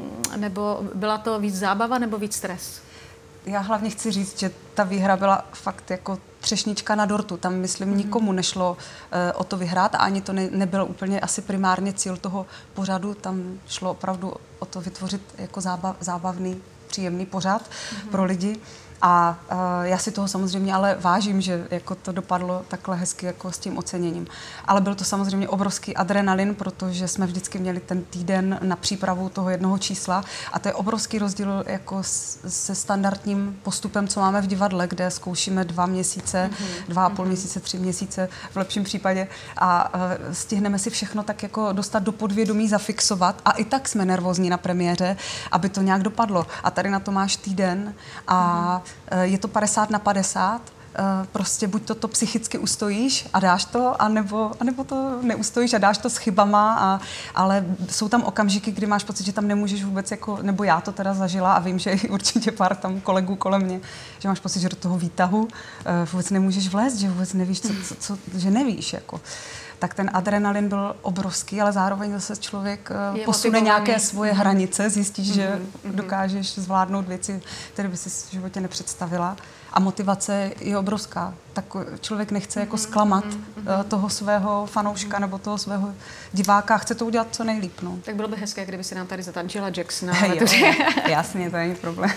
nebo byla to víc zábava, nebo víc stres? Já hlavně chci říct, že ta výhra byla fakt jako třešnička na dortu. Tam, myslím, nikomu nešlo uh, o to vyhrát a ani to ne, nebyl úplně asi primárně cíl toho pořadu. Tam šlo opravdu o to vytvořit jako zábav, zábavný, příjemný pořad mm-hmm. pro lidi. A uh, já si toho samozřejmě ale vážím, že jako to dopadlo takhle hezky jako s tím oceněním. Ale byl to samozřejmě obrovský adrenalin, protože jsme vždycky měli ten týden na přípravu toho jednoho čísla a to je obrovský rozdíl jako se standardním postupem, co máme v divadle, kde zkoušíme dva měsíce, mm-hmm. dva a půl mm-hmm. měsíce, tři měsíce v lepším případě a uh, stihneme si všechno tak jako dostat do podvědomí, zafixovat a i tak jsme nervózní na premiéře, aby to nějak dopadlo. A tady na to máš týden a mm-hmm. je to padesát na padesát, prostě buď to, to psychicky ustojíš a dáš to, anebo, anebo to neustojíš a dáš to s chybama, a, ale jsou tam okamžiky, kdy máš pocit, že tam nemůžeš vůbec, jako, nebo já to teda zažila a vím, že i určitě pár tam kolegů kolem mě, že máš pocit, že do toho výtahu vůbec nemůžeš vlézt, že vůbec nevíš, co, co, co, že nevíš, jako. Tak ten adrenalin byl obrovský, ale zároveň zase člověk je posune nějaké svoje hranice, zjistíš, mm-hmm. že dokážeš zvládnout věci, které by si v životě nepředstavila. A motivace je obrovská. Tak člověk nechce jako zklamat mm-hmm. toho svého fanouška nebo toho svého diváka, chce to udělat co nejlíp. No. Tak bylo by hezké, kdyby si nám tady zatančila Jacksona. Jo, jasně, to není problém.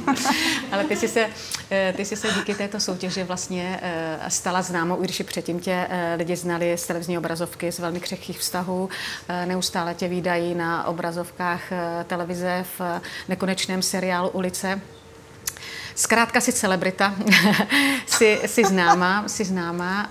Ale ty jsi, se, ty jsi se díky této soutěži vlastně stala známou, i když i předtím tě lidi znali z televizní obrazovky, z velmi křehkých vztahů. Neustále tě vídají na obrazovkách televize v nekonečném seriálu Ulice. Zkrátka jsi celebrita, jsi, jsi známá, jsi známá.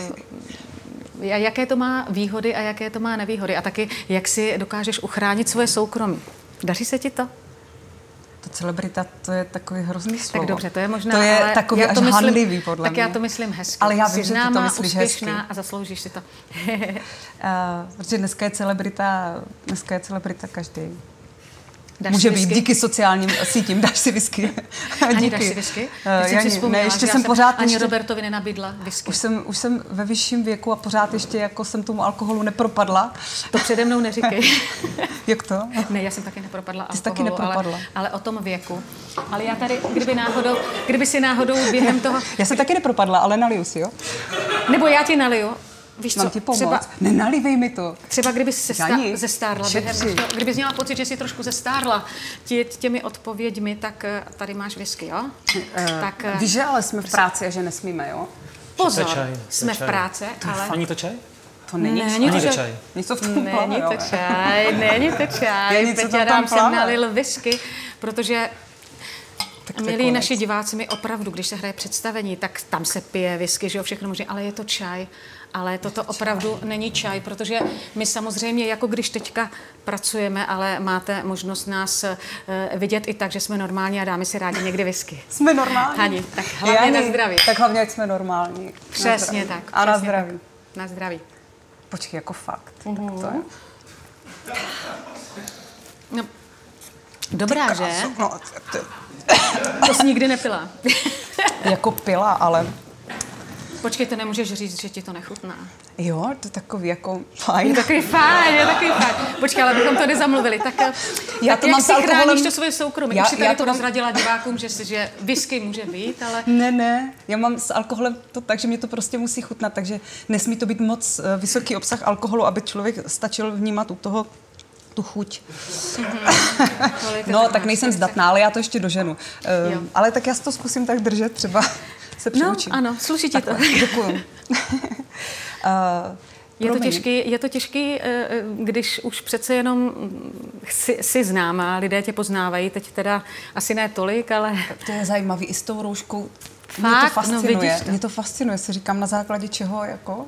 Jaké to má výhody a jaké to má nevýhody? A taky, jak si dokážeš uchránit svoje soukromí? Daří se ti to? To celebrita, to je takový hrozný slovo. Tak dobře, to je možná, to je ale takový já to až myslím, handlivý, podle tak mě. já to myslím hezky. Ale já vím, jsi že známá, ty to myslíš úspěšná hezky. A zasloužíš si to. uh, protože dneska je celebrita, dneska je celebrita každý. Dáš Může si být whisky? díky sociálním sítím. Dáš si whisky. Ani dáš si whisky? Uh, já ne, ne, ještě jsem pořád... Ani ještě, Robertovi nenabídla whisky. Už jsem, už jsem ve vyšším věku a pořád ještě jako jsem tomu alkoholu nepropadla. To přede mnou neříkej. Jak to? Ne, já jsem taky nepropadla Ty jsi alkoholu, taky nepropadla. Ale, ale o tom věku. Ale já tady, kdyby náhodou, kdyby si náhodou během toho... Já jsem taky nepropadla, ale naliju si, jo? Nebo já ti naliju. Víš Mám co, ti pomoct? třeba, nenalívej mi to. Třeba kdyby se sta- zestárla, během, Šetři. kdyby měla pocit, že jsi trošku zestárla tě, těmi odpověďmi, tak tady máš whisky, jo? Uh, tak, víš, že ale jsme v práci a že nesmíme, jo? Pozor, to čaj, to jsme čaj. v práci, ale... Není to čaj? To není, není čaj. to čaj. Něco v tom Není to čaj, není to čaj. Peťa nám sem nalil whisky, protože... Milí naši diváci, my opravdu, když se hraje představení, tak tam se pije whisky, že jo, všechno možné, ale je to čaj. Ale toto opravdu není čaj, protože my samozřejmě, jako když teďka pracujeme, ale máte možnost nás uh, vidět i tak, že jsme normální a dáme si rádi někdy whisky. Jsme normální. Hani, tak hlavně Jani, na zdraví. Tak hlavně, ať jsme normální. Přesně tak. A na přesně zdraví. Tak. Na zdraví. Počkej, jako fakt. Uhum. Tak to je. No, dobrá, že? No, to... To jsi nikdy nepila. Jako pila, ale... Počkej, to nemůžeš říct, že ti to nechutná. Jo, to takový jako fajn. Je takový fajn, je takový fajn. Počkej, ale bychom to nezamluvili. Tak, já tak to jak mám si alkoholem... chráníš to svoje soukromí? Já, Už si tady já to prozradila mám... divákům, že, si, že whisky může být, ale... Ne, ne, já mám s alkoholem to tak, že mě to prostě musí chutnat, takže nesmí to být moc vysoký obsah alkoholu, aby člověk stačil vnímat u toho tu chuť. Mm-hmm. No, tak nejsem zdatná, ale já to ještě doženu. Um, ale tak já si to zkusím tak držet, třeba se přiučím. No, ano, sluší ti to. Děkuju. uh, Je to, těžký, je to těžký, když už přece jenom si, si známá, lidé tě poznávají, teď teda asi ne tolik, ale... To je zajímavý i s tou rouškou. Fakt? Mě to fascinuje, no, vidíš to. Mě to fascinuje, si říkám na základě čeho, jako...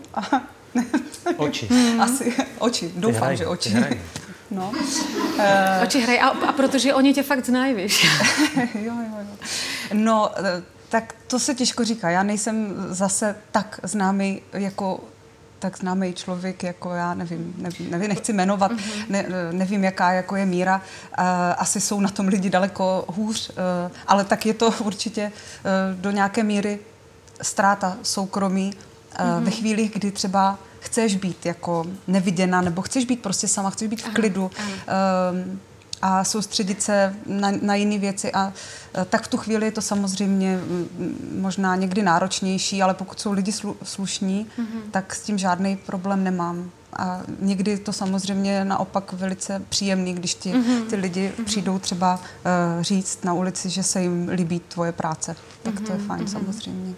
Oči. Asi oči, doufám, hraj, že oči. No. Oči hrají, a, a protože oni tě fakt znají, víš. jo, jo, jo. No, tak to se těžko říká. Já nejsem zase tak známý jako tak známý člověk, jako já nevím, nevím, nevím nechci jmenovat, mm-hmm. ne, nevím, jaká jako je míra. Uh, asi jsou na tom lidi daleko hůř, uh, ale tak je to určitě uh, do nějaké míry ztráta soukromí uh, mm-hmm. ve chvíli, kdy třeba chceš být jako neviděna, nebo chceš být prostě sama, chceš být v klidu um, a soustředit se na, na jiné věci. A uh, tak v tu chvíli je to samozřejmě m, možná někdy náročnější, ale pokud jsou lidi slu, slušní, mm-hmm. tak s tím žádný problém nemám. A někdy to samozřejmě naopak velice příjemný, když ti mm-hmm. ty lidi mm-hmm. přijdou třeba uh, říct na ulici, že se jim líbí tvoje práce. Tak mm-hmm. to je fajn mm-hmm. samozřejmě.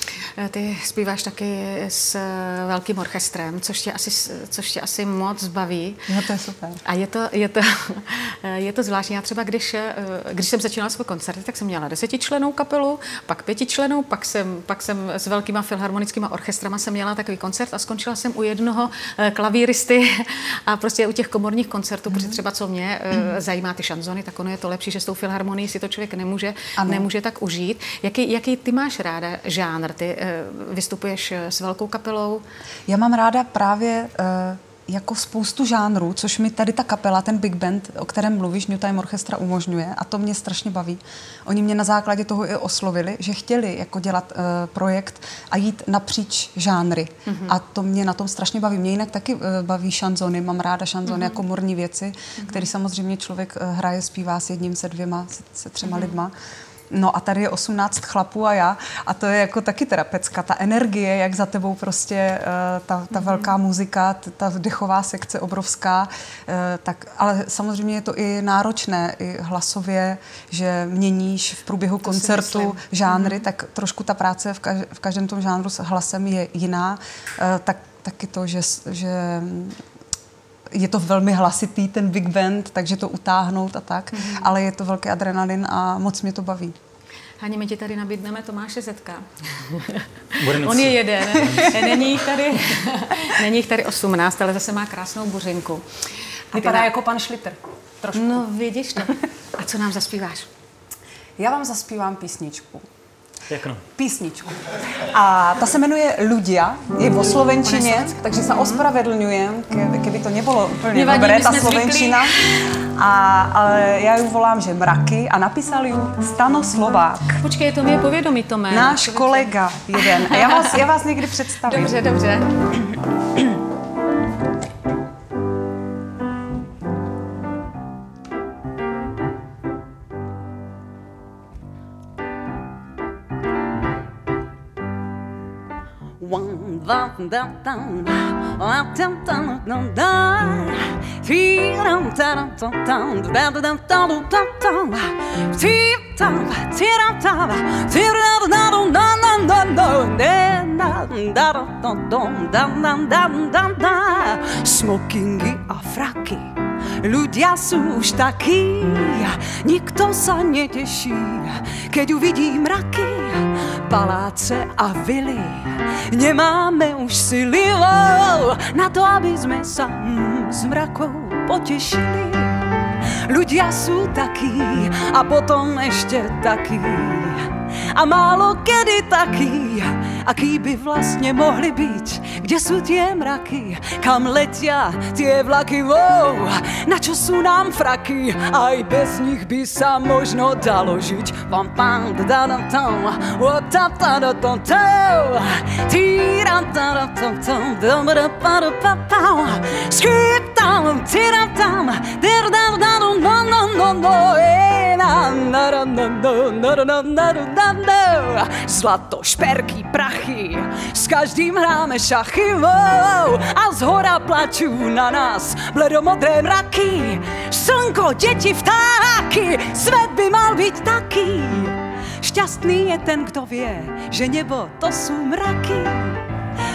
Ty zpíváš taky s velkým orchestrem, což tě asi, což tě asi moc baví. No to je super. A je to, je to, je to zvláštní. Já třeba, když, když jsem začínala svůj koncert, tak jsem měla desetičlennou kapelu, pak pětičlennou, pak jsem, pak jsem s velkýma filharmonickýma orchestrama jsem měla takový koncert a skončila jsem u jednoho klavíristy a prostě u těch komorních koncertů, mm. protože třeba co mě mm. zajímá ty šanzony, tak ono je to lepší, že s tou filharmonií si to člověk nemůže, nemůže tak užít. Jaký, jaký ty máš ráda žánr? Ty vystupuješ s velkou kapelou? Já mám ráda právě uh, jako spoustu žánrů, což mi tady ta kapela, ten big band, o kterém mluvíš, New Time Orchestra, umožňuje a to mě strašně baví. Oni mě na základě toho i oslovili, že chtěli jako dělat uh, projekt a jít napříč žánry. Mm-hmm. A to mě na tom strašně baví. Mě jinak taky uh, baví šanzony, mám ráda šanzony mm-hmm. jako komorní věci, mm-hmm. který samozřejmě člověk uh, hraje, zpívá s jedním, se dvěma, se, se třema mm-hmm. lidma. No a tady je osmnáct chlapů a já a to je jako taky teda pecka. Ta energie, jak za tebou prostě uh, ta, ta mm-hmm. velká muzika, t- ta dechová sekce obrovská, uh, tak, ale samozřejmě je to i náročné, i hlasově, že měníš v průběhu to koncertu žánry, mm-hmm. tak trošku ta práce v, kaž- v každém tom žánru s hlasem je jiná. Uh, tak taky to, že, že je to velmi hlasitý, ten big band, takže to utáhnout a tak, mm-hmm. ale je to velký adrenalin a moc mě to baví. Hani, my ti tady nabídneme Tomáše Zetka. On je jeden, není jich tady, není jich tady osmnáct, ale zase má krásnou buřinku. Vypadá na... jako pan Schlitter. Trošku. No, vidíš to. A co nám zaspíváš? Já vám zaspívám písničku. Pěkno. Písničku. A ta se jmenuje Ľudia, je vo slovenčině, takže se ospravedlňujem, keby to nebylo úplně Nevadí, dobré, ta slovenčina. A, ale já ju volám, že Mraky a napísal ju Stano Slovák. Počkej, to mi je povědomí, to jméno. Náš kolega jeden. A já vás, já vás někdy představím. Dobře, dobře. Smokingy a fraky, ľudia sú už takí, nikto sa neteší, keď uvidí mraky, paláce a vily. Nemáme už sily na to, aby sme sa s mrakou potešili. Ľudia sú takí a potom ešte takí a málo kedy takí, aký by vlastne mohli byť. Kde sú tie mraky, kam letia tie vlaky, wow, na čo sú nám fraky, aj bez nich by sa možno dalo žiť. Pam pam da da tam, o ta ta da tam tam, ti da da tam tam, da da pa da pa pa, skip tam, ti da tam, da da da no no no no, e na na na na na na na na na. Zlato, šperky, prachy, s každým hráme šachy, wow, a zhora plačú na nás bledomodré mraky. Slnko, deti, vtáky, svet by mal byť taký. Šťastný je ten, kto vie, že nebo to sú mraky.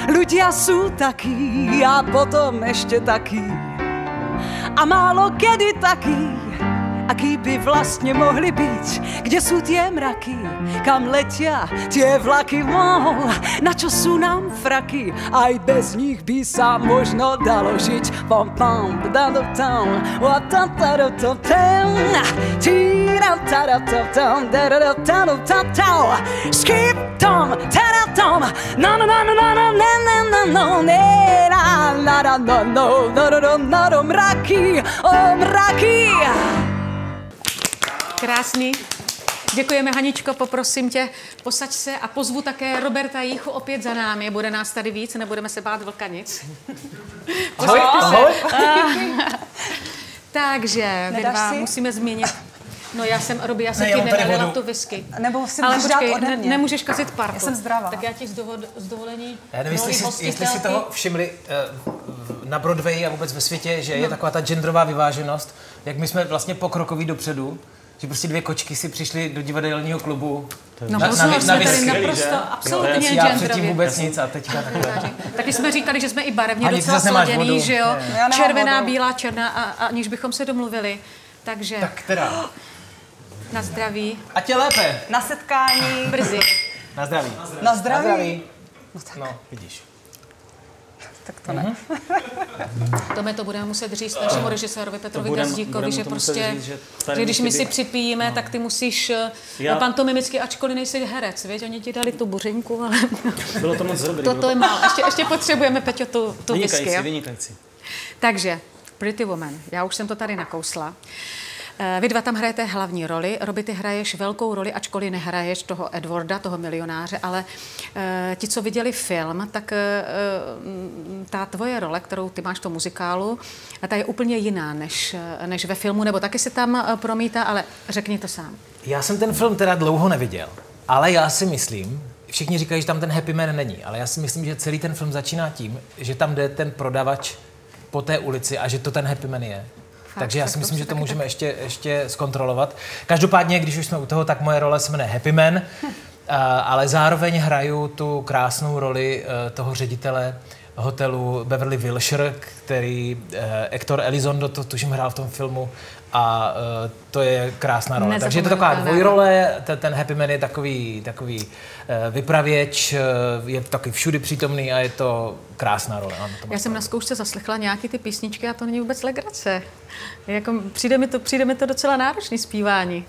ľudia sú takí a potom ešte takí. A málo kedy takí, aký by vlastne mohli byť. Kde sú tie mraky, kam letia tie vlaky? Mohol, na čo sú nám fraky? Aj bez nich by sa možno dalo žiť. Pom pom, da do tom, wa ta ta do to tam, ti da ta do to tam, da da do ta do ta ta. Skip tom, ta da tom, no no no no no no no no no ne la la la no no no no no no mraky, o mraky. Krásný. Děkujeme, Haničko, poprosím tě, posaď se a pozvu také Roberta Jíchu opět za námi. Bude nás tady víc, nebudeme se bát vlka nic. Ahoj, ahoj. Takže vy dva musíme zmínit. No já jsem, Robi, já jsem ne, ti nenalila tu whisky. Nebo si ale můžeš počkej, dát ode mě. Ne, nemůžeš kazit partu. Já jsem zdravá. Tak já ti z, dovod, z dovolení... Já nevím, jestli si, jestli si toho všimli uh, na Broadwayi a vůbec ve světě, že no. je taková ta genderová vyváženost, jak my jsme vlastně pokrokoví dopředu, že prostě dvě kočky si přišly do divadelního klubu. No, na, na, na, jsme tady naprosto absolutně genderově. Já předtím vůbec nic a teďka takhle. Taky jsme říkali, že jsme i barevně docela sladěný, že jo? Červená, bílá, černá, a, a aniž bychom se domluvili. Takže... Tak teda. Na zdraví. A tě lépe. Na setkání. Brzy. Na zdraví. Na zdraví. Na zdraví. No, tak. No, vidíš. Tak to ne. Mm-hmm. Tome, to budeme muset říct našemu režisérovi Petrovi Gazdíkovi, že prostě, říct, že, že když my si připijíme, no. tak ty musíš, Já... pantomimicky, ačkoliv nejsi herec, víš, oni ti dali tu buřenku, ale... Bylo to moc dobrý. To, to je málo. Ještě, ještě potřebujeme, Peťo, tu, tu vynikající, whisky. Vynikající. Takže, Pretty Woman, já už jsem to tady nakousla. Vy dva tam hrajete hlavní roli. Robi, ty hraješ velkou roli, ačkoliv nehraješ toho Edwarda, toho milionáře, ale uh, ti, co viděli film, tak uh, ta tvoje role, kterou ty máš v tom muzikálu, ta je úplně jiná než, než ve filmu, nebo taky se tam uh, promítá, ale řekni to sám. Já jsem ten film teda dlouho neviděl, ale já si myslím, všichni říkají, že tam ten happy man není, ale já si myslím, že celý ten film začíná tím, že tam jde ten prodavač po té ulici a že to ten happy man je. Takže já si myslím, že to můžeme ještě, ještě zkontrolovat. Každopádně, když už jsme u toho, tak moje role se jmenuje Happy Man, ale zároveň hraju tu krásnou roli toho ředitele hotelu Beverly Wilshire, který Hector Elizondo, to tuším hrál v tom filmu, a to je krásná role. Takže je to taková dvojrole, ten Happy Man je takový, takový vypravěč, je taky všudy přítomný a je to krásná role. Ano, to Já jsem na zkoušce zaslechla nějaký ty písničky a to není vůbec legrace. Jako, přijde, mi to, přijde mi to docela náročný zpívání.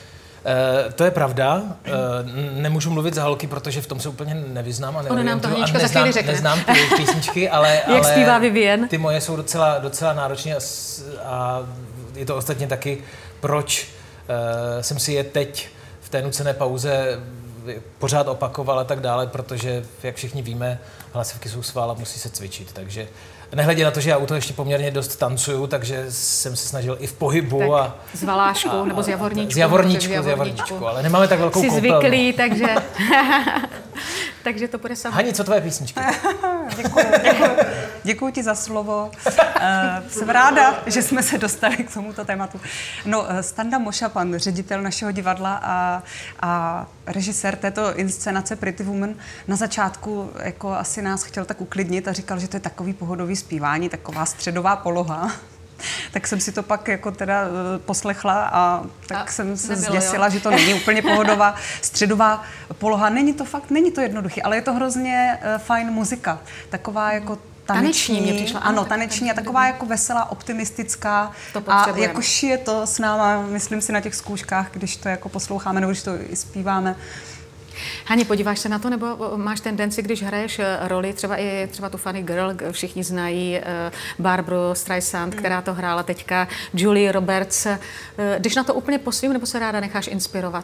Uh, to je pravda. Uh, nemůžu mluvit za holky, protože v tom se úplně nevyznám a neorientuju a neznám, neznám ty písničky, ale, Jak ale zpívá Vivien? Ty moje jsou docela, docela náročné a, a je to ostatně taky, proč uh, jsem si je teď v té nucené pauze pořád opakoval a tak dále, protože, jak všichni víme, hlasivky jsou sval a musí se cvičit, takže nehledě na to, že já u toho ještě poměrně dost tancuju, takže jsem se snažil i v pohybu tak a... S Valáškou nebo s Javorníčkou. S Javorníčkou, s Javorníčkou, ale nemáme tak velkou Jsi koupelnu. zvyklý, takže... takže to bude samo. Hani, co tvoje písničky? Děkuji, děkuji. Děkuji ti za slovo. Uh, jsem ráda, že jsme se dostali k tomuto tématu. No, Standa Moša, pan ředitel našeho divadla a, a režisér této inscenace Pretty Woman, na začátku jako asi nás chtěl tak uklidnit a říkal, že to je takový pohodový zpívání, taková středová poloha. Tak jsem si to pak jako teda poslechla a tak a jsem se nebylo, zděsila, jo? Že to není úplně pohodová středová poloha. Není to fakt, není to jednoduchý, ale je to hrozně uh, fajn muzika. Taková jako taneční, taneční mě přišla, ano, taneční a taková jako veselá, optimistická a jako šije to s náma, myslím si, na těch zkouškách, když to jako posloucháme nebo když to i zpíváme. Hani, podíváš se na to, nebo máš tendenci, když hraješ roli, třeba i třeba tu Funny Girl, všichni znají Barbru Streisand, mm. která to hrála teďka, Julie Roberts. Když na to úplně po svým, nebo se ráda necháš inspirovat?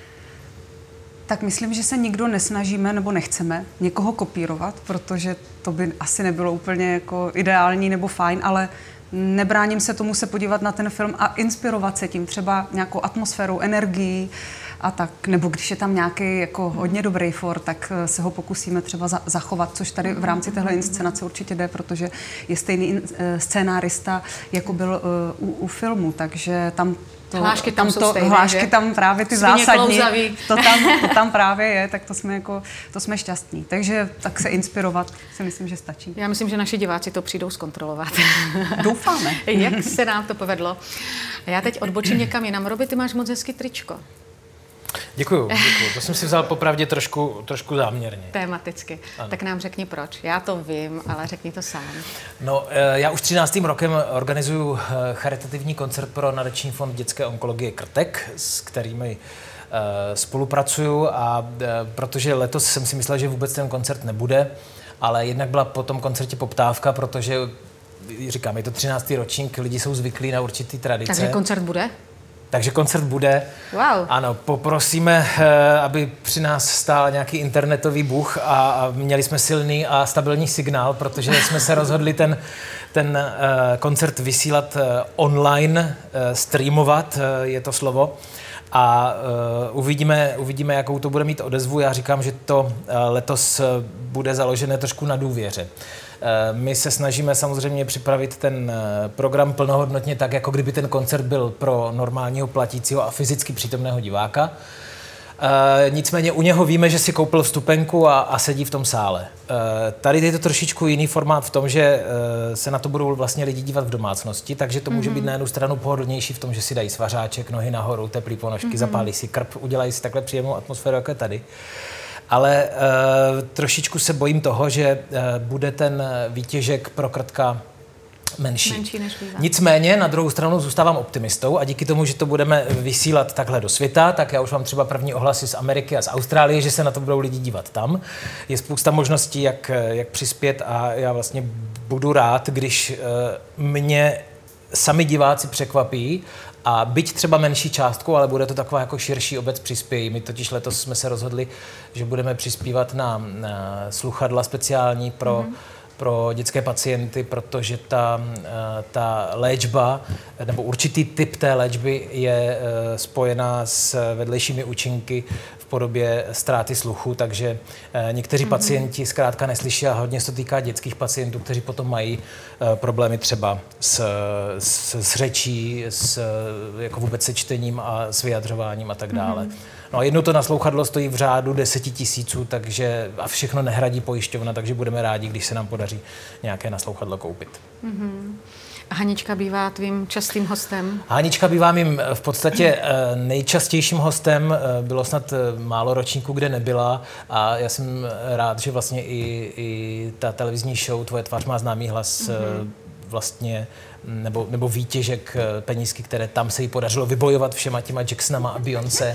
Tak myslím, že se nikdo nesnažíme nebo nechceme někoho kopírovat, protože to by asi nebylo úplně jako ideální nebo fajn, ale nebráním se tomu se podívat na ten film a inspirovat se tím, třeba nějakou atmosférou, energií a tak. Nebo když je tam nějaký jako hodně dobrý for, tak se ho pokusíme třeba za, zachovat, což tady v rámci téhle inscenace určitě jde, protože je stejný scénárista, jako byl uh, u, u filmu, takže tam to, hlášky tam, tam jsou to, stejné, hlášky že? tam právě ty Svině zásadní, klouzavý. to tam, to tam právě je, tak to jsme, jako, to jsme šťastní. Takže tak se inspirovat si myslím, že stačí. Já myslím, že naši diváci to přijdou zkontrolovat. Doufáme. Jak se nám to povedlo. A já teď odbočím někam jinam. Robi, ty máš moc hezký tričko. Děkuju, děkuju. To jsem si vzal popravdě trošku, trošku záměrně. Tematicky. Ano. Tak nám řekni proč. Já to vím, ale řekni to sám. No, já už třináctým rokem organizuju charitativní koncert pro Nadační fond dětské onkologie Krtek, s kterými spolupracuju, a protože letos jsem si myslel, že vůbec ten koncert nebude, ale jednak byla po tom koncertě poptávka, protože říkám, je to třináctý ročník, lidi jsou zvyklí na určitý tradice. Takže koncert bude? Takže koncert bude. Wow. Ano, poprosíme, aby při nás stál nějaký internetový bůh a měli jsme silný a stabilní signál, protože jsme se rozhodli ten, ten koncert vysílat online, streamovat, je to slovo. A uvidíme, uvidíme, jakou to bude mít odezvu. Já říkám, že to letos bude založené trošku na důvěře. My se snažíme samozřejmě připravit ten program plnohodnotně tak, jako kdyby ten koncert byl pro normálního platícího a fyzicky přítomného diváka. E, nicméně u něho víme, že si koupil vstupenku a, a sedí v tom sále. E, tady je to trošičku jiný formát v tom, že e, se na to budou vlastně lidi dívat v domácnosti, takže to může mm-hmm. být na jednu stranu pohodlnější v tom, že si dají svařáček, nohy nahoru, teplý ponožky, mm-hmm. zapálí si krb, udělají si takhle příjemnou atmosféru, jako je tady. Ale uh, trošičku se bojím toho, že uh, bude ten výtěžek pro Krtka menší. Menší než bývá. Nicméně na druhou stranu zůstávám optimistou a díky tomu, že to budeme vysílat takhle do světa, tak já už mám třeba první ohlasy z Ameriky a z Austrálie, že se na to budou lidi dívat tam. Je spousta možností, jak, jak přispět, a já vlastně budu rád, když uh, mě sami diváci překvapí. A byť třeba menší částku, ale bude to taková jako širší obec přispějí. My totiž letos jsme se rozhodli, že budeme přispívat na, na sluchadla speciální pro, mm-hmm. pro dětské pacienty, protože ta, ta léčba, nebo určitý typ té léčby je spojená s vedlejšími účinky v podobě ztráty sluchu, takže někteří mm-hmm. pacienti zkrátka neslyší a hodně se to týká dětských pacientů, kteří potom mají problémy třeba s, s, s řečí, s jako vůbec se čtením a s vyjadřováním a tak dále. Mm-hmm. No a jedno to naslouchadlo stojí v řádu deseti tisíců, takže a všechno nehradí pojišťovna, takže budeme rádi, když se nám podaří nějaké naslouchadlo koupit. Mm-hmm. A Hanička bývá tvým častým hostem? Hanička bývá mým v podstatě nejčastějším hostem. Bylo snad málo ročníků, kde nebyla, a já jsem rád, že vlastně i, i ta televizní show Tvoje tvář má známý hlas mm-hmm. vlastně nebo, nebo výtěžek penízky, které tam se jí podařilo vybojovat všema těma Jacksonama a Beyoncé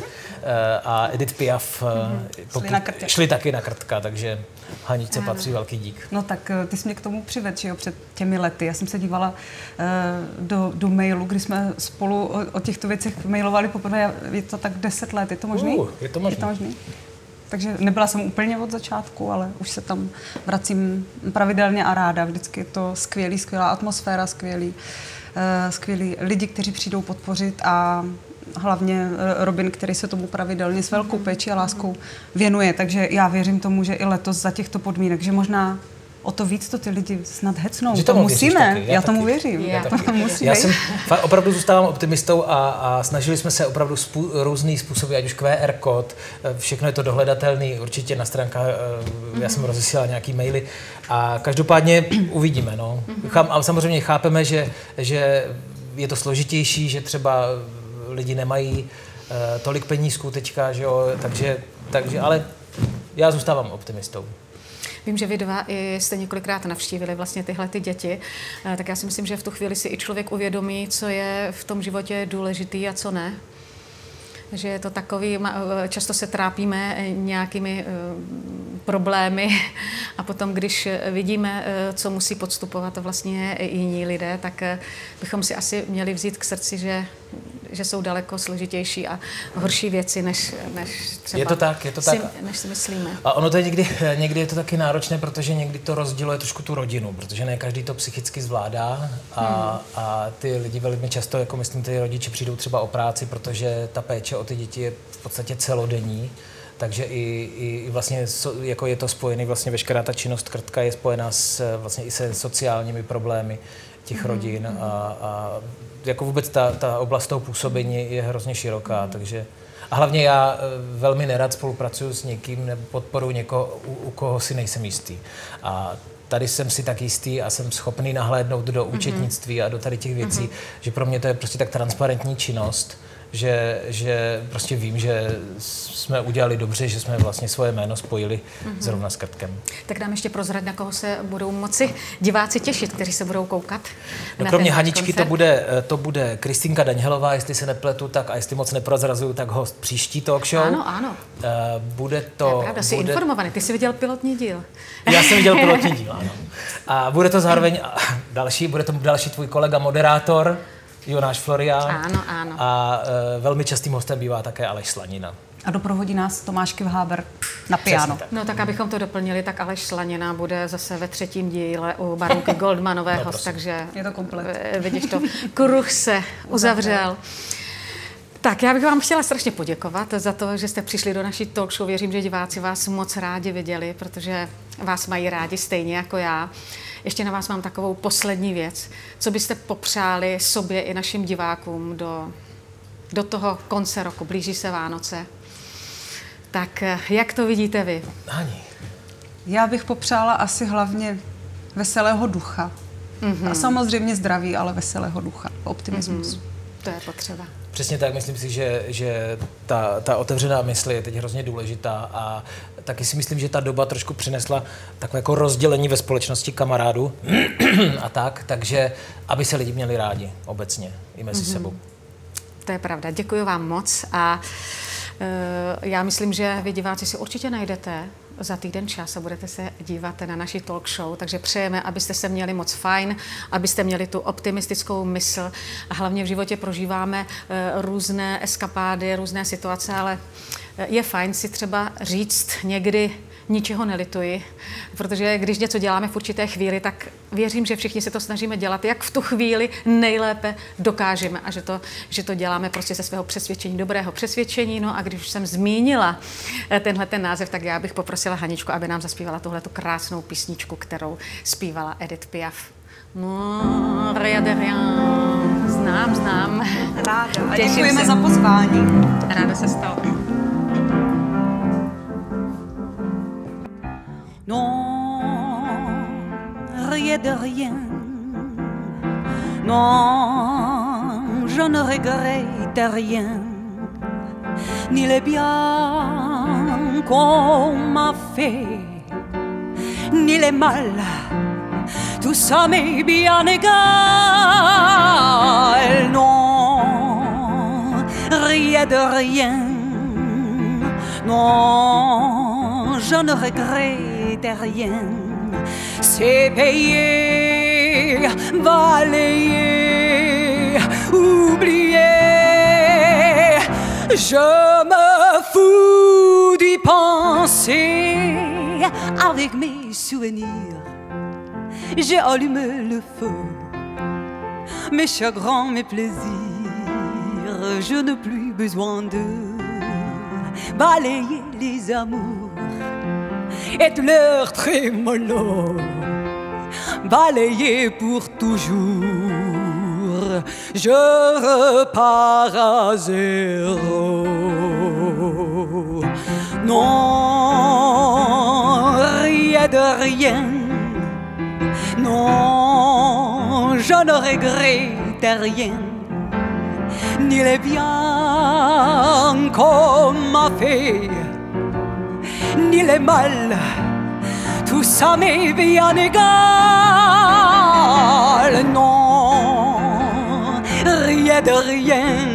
a Edith Piaf mm-hmm. šli, na šli taky na Krtka, takže Haničce patří velký dík. No tak ty jsi mě k tomu přivedl, že jo, před těmi lety. Já jsem se dívala uh, do, do mailu, kdy jsme spolu o, o těchto věcech mailovali poprvé, je to tak deset let, je to možný? Uh, je to možný. Je to možný? Takže nebyla jsem úplně od začátku, ale už se tam vracím pravidelně a ráda. Vždycky je to skvělý, skvělá atmosféra, skvělý, uh, skvělí lidi, kteří přijdou podpořit, a hlavně Robin, který se tomu pravidelně s velkou péčí a láskou věnuje. Takže já věřím tomu, že i letos za těchto podmínek, že možná o to víc to ty lidi snad hecnou. Že to tomu musíme. taky, já, já taky. tomu věřím. Já, to musí já být. jsem fakt opravdu zůstávám optimistou a, a snažili jsme se opravdu spů, různý způsoby, ať už Q R kód, všechno je to dohledatelný, určitě na stránkách, mm-hmm. já jsem rozesílal nějaký maily a každopádně uvidíme. No. Mm-hmm. A samozřejmě chápeme, že, že je to složitější, že třeba lidi nemají uh, tolik penízků teďka, že jo, takže, takže, ale já zůstávám optimistou. Vím, že vy dva i jste několikrát navštívili vlastně tyhle ty děti, tak já si myslím, že v tu chvíli si i člověk uvědomí, co je v tom životě důležitý a co ne. Že je to takový, často se trápíme nějakými problémy a potom, když vidíme, co musí podstupovat vlastně jiní lidé, tak bychom si asi měli vzít k srdci, že, že jsou daleko složitější a horší věci, než, než třeba je to tak, je to tak. Si, než si myslíme. A ono to je někdy, někdy je to taky náročné, protože někdy to rozděluje trošku tu rodinu, protože ne každý to psychicky zvládá a, hmm. a ty lidi velmi často, jako myslím, ty rodiče přijdou třeba o práci, protože ta péče o ty děti je v podstatě celodenní. Takže i, i vlastně jako je to spojený, vlastně veškerá ta činnost krtka je spojená s, vlastně i se sociálními problémy těch mm-hmm. rodin a, a jako vůbec ta, ta oblast toho působení je hrozně široká, mm-hmm. takže a hlavně já velmi nerad spolupracuju s někým nebo podporuji někoho, u, u koho si nejsem jistý. A tady jsem si tak jistý a jsem schopný nahlédnout do mm-hmm. účetnictví a do tady těch věcí, mm-hmm. že pro mě to je prostě tak transparentní činnost, Že, že prostě vím, že jsme udělali dobře, že jsme vlastně svoje jméno spojili mm-hmm. zrovna s krtkem. Tak dám ještě prozrať, na koho se budou moci diváci těšit, kteří se budou koukat. No kromě Haničky to bude, to bude Kristýnka Daňhelová, jestli se nepletu, tak a jestli moc neprozrazuju, tak host příští talk show. Ano, ano. Uh, bude to... To je pravda, jsi bude... informovaný, ty jsi viděl pilotní díl. Já jsem viděl pilotní díl, ano. A bude to zároveň další, bude to další tvůj kolega moderátor, Jonáš Florián. Ano, ano. A e, velmi častým hostem bývá také Aleš Slanina. A doprovodí nás Tomáš Kivháber na piano. Tak. No tak abychom to doplnili, tak Aleš Slanina bude zase ve třetím díle u baronky Goldmanového, no, takže je to komplet. Vidíš to, kruh se uzavřel. Tak já bych vám chtěla strašně poděkovat za to, že jste přišli do naší talk show. Věřím, že diváci vás moc rádi viděli, protože vás mají rádi stejně jako já. Ještě na vás mám takovou poslední věc. Co byste popřáli sobě i našim divákům do, do toho konce roku? Blíží se Vánoce. Tak jak to vidíte vy? Hani. Já bych popřála asi hlavně veselého ducha. Mm-hmm. A samozřejmě zdraví, ale veselého ducha. Optimismus. Mm-hmm. To je potřeba. Přesně tak, myslím si, že, že ta, ta otevřená mysl je teď hrozně důležitá a taky si myslím, že ta doba trošku přinesla takové jako rozdělení ve společnosti kamarádů a tak, takže aby se lidi měli rádi obecně i mezi mm-hmm. sebou. To je pravda, děkuji vám moc a e, já myslím, že vy diváci si určitě najdete za týden čas a budete se dívat na naši talk show, takže přejeme, abyste se měli moc fajn, abyste měli tu optimistickou mysl a hlavně v životě prožíváme e, různé eskapády, různé situace, ale je fajn si třeba říct někdy ničeho nelituji, protože když něco děláme v určité chvíli, tak věřím, že všichni se to snažíme dělat, jak v tu chvíli nejlépe dokážeme a že to, že to děláme prostě ze svého přesvědčení, dobrého přesvědčení. No a když už jsem zmínila tenhle ten název, tak já bych poprosila Haničku, aby nám zaspívala tuhletu krásnou písničku, kterou zpívala Edith Piaf. No, rien de rien. Znám, znám. Ráda. A děkujeme se za pozvání. Ráda se stalo. Non, rien de rien. Non, je ne regrette rien. Ni le bien qu'on m'a fait, ni le mal. Tout ça m'est bien égal. Non, rien de rien. Non, je ne regrette rien. C'est payé, balayé, oublié. Je me fous d'y penser. Avec mes souvenirs, j'ai allumé le feu. Mes chagrins, mes plaisirs, je n'ai plus besoin de balayer les amours et tous leurs trémolos, balayer pour toujours. Je repars à zéro. Non, rien de rien. Non, je ne regrette rien. Ni les biens qu'on m'a fait, ni les mal, tout ça m'est bien égal. Non, rien de rien.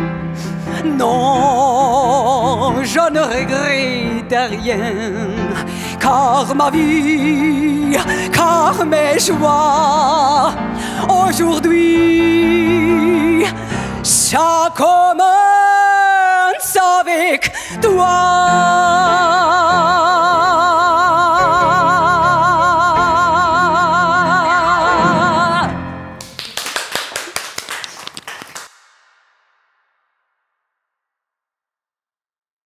Non, je ne regrette rien. Car ma vie, car mes joies, aujourd'hui, ça commence avec toi.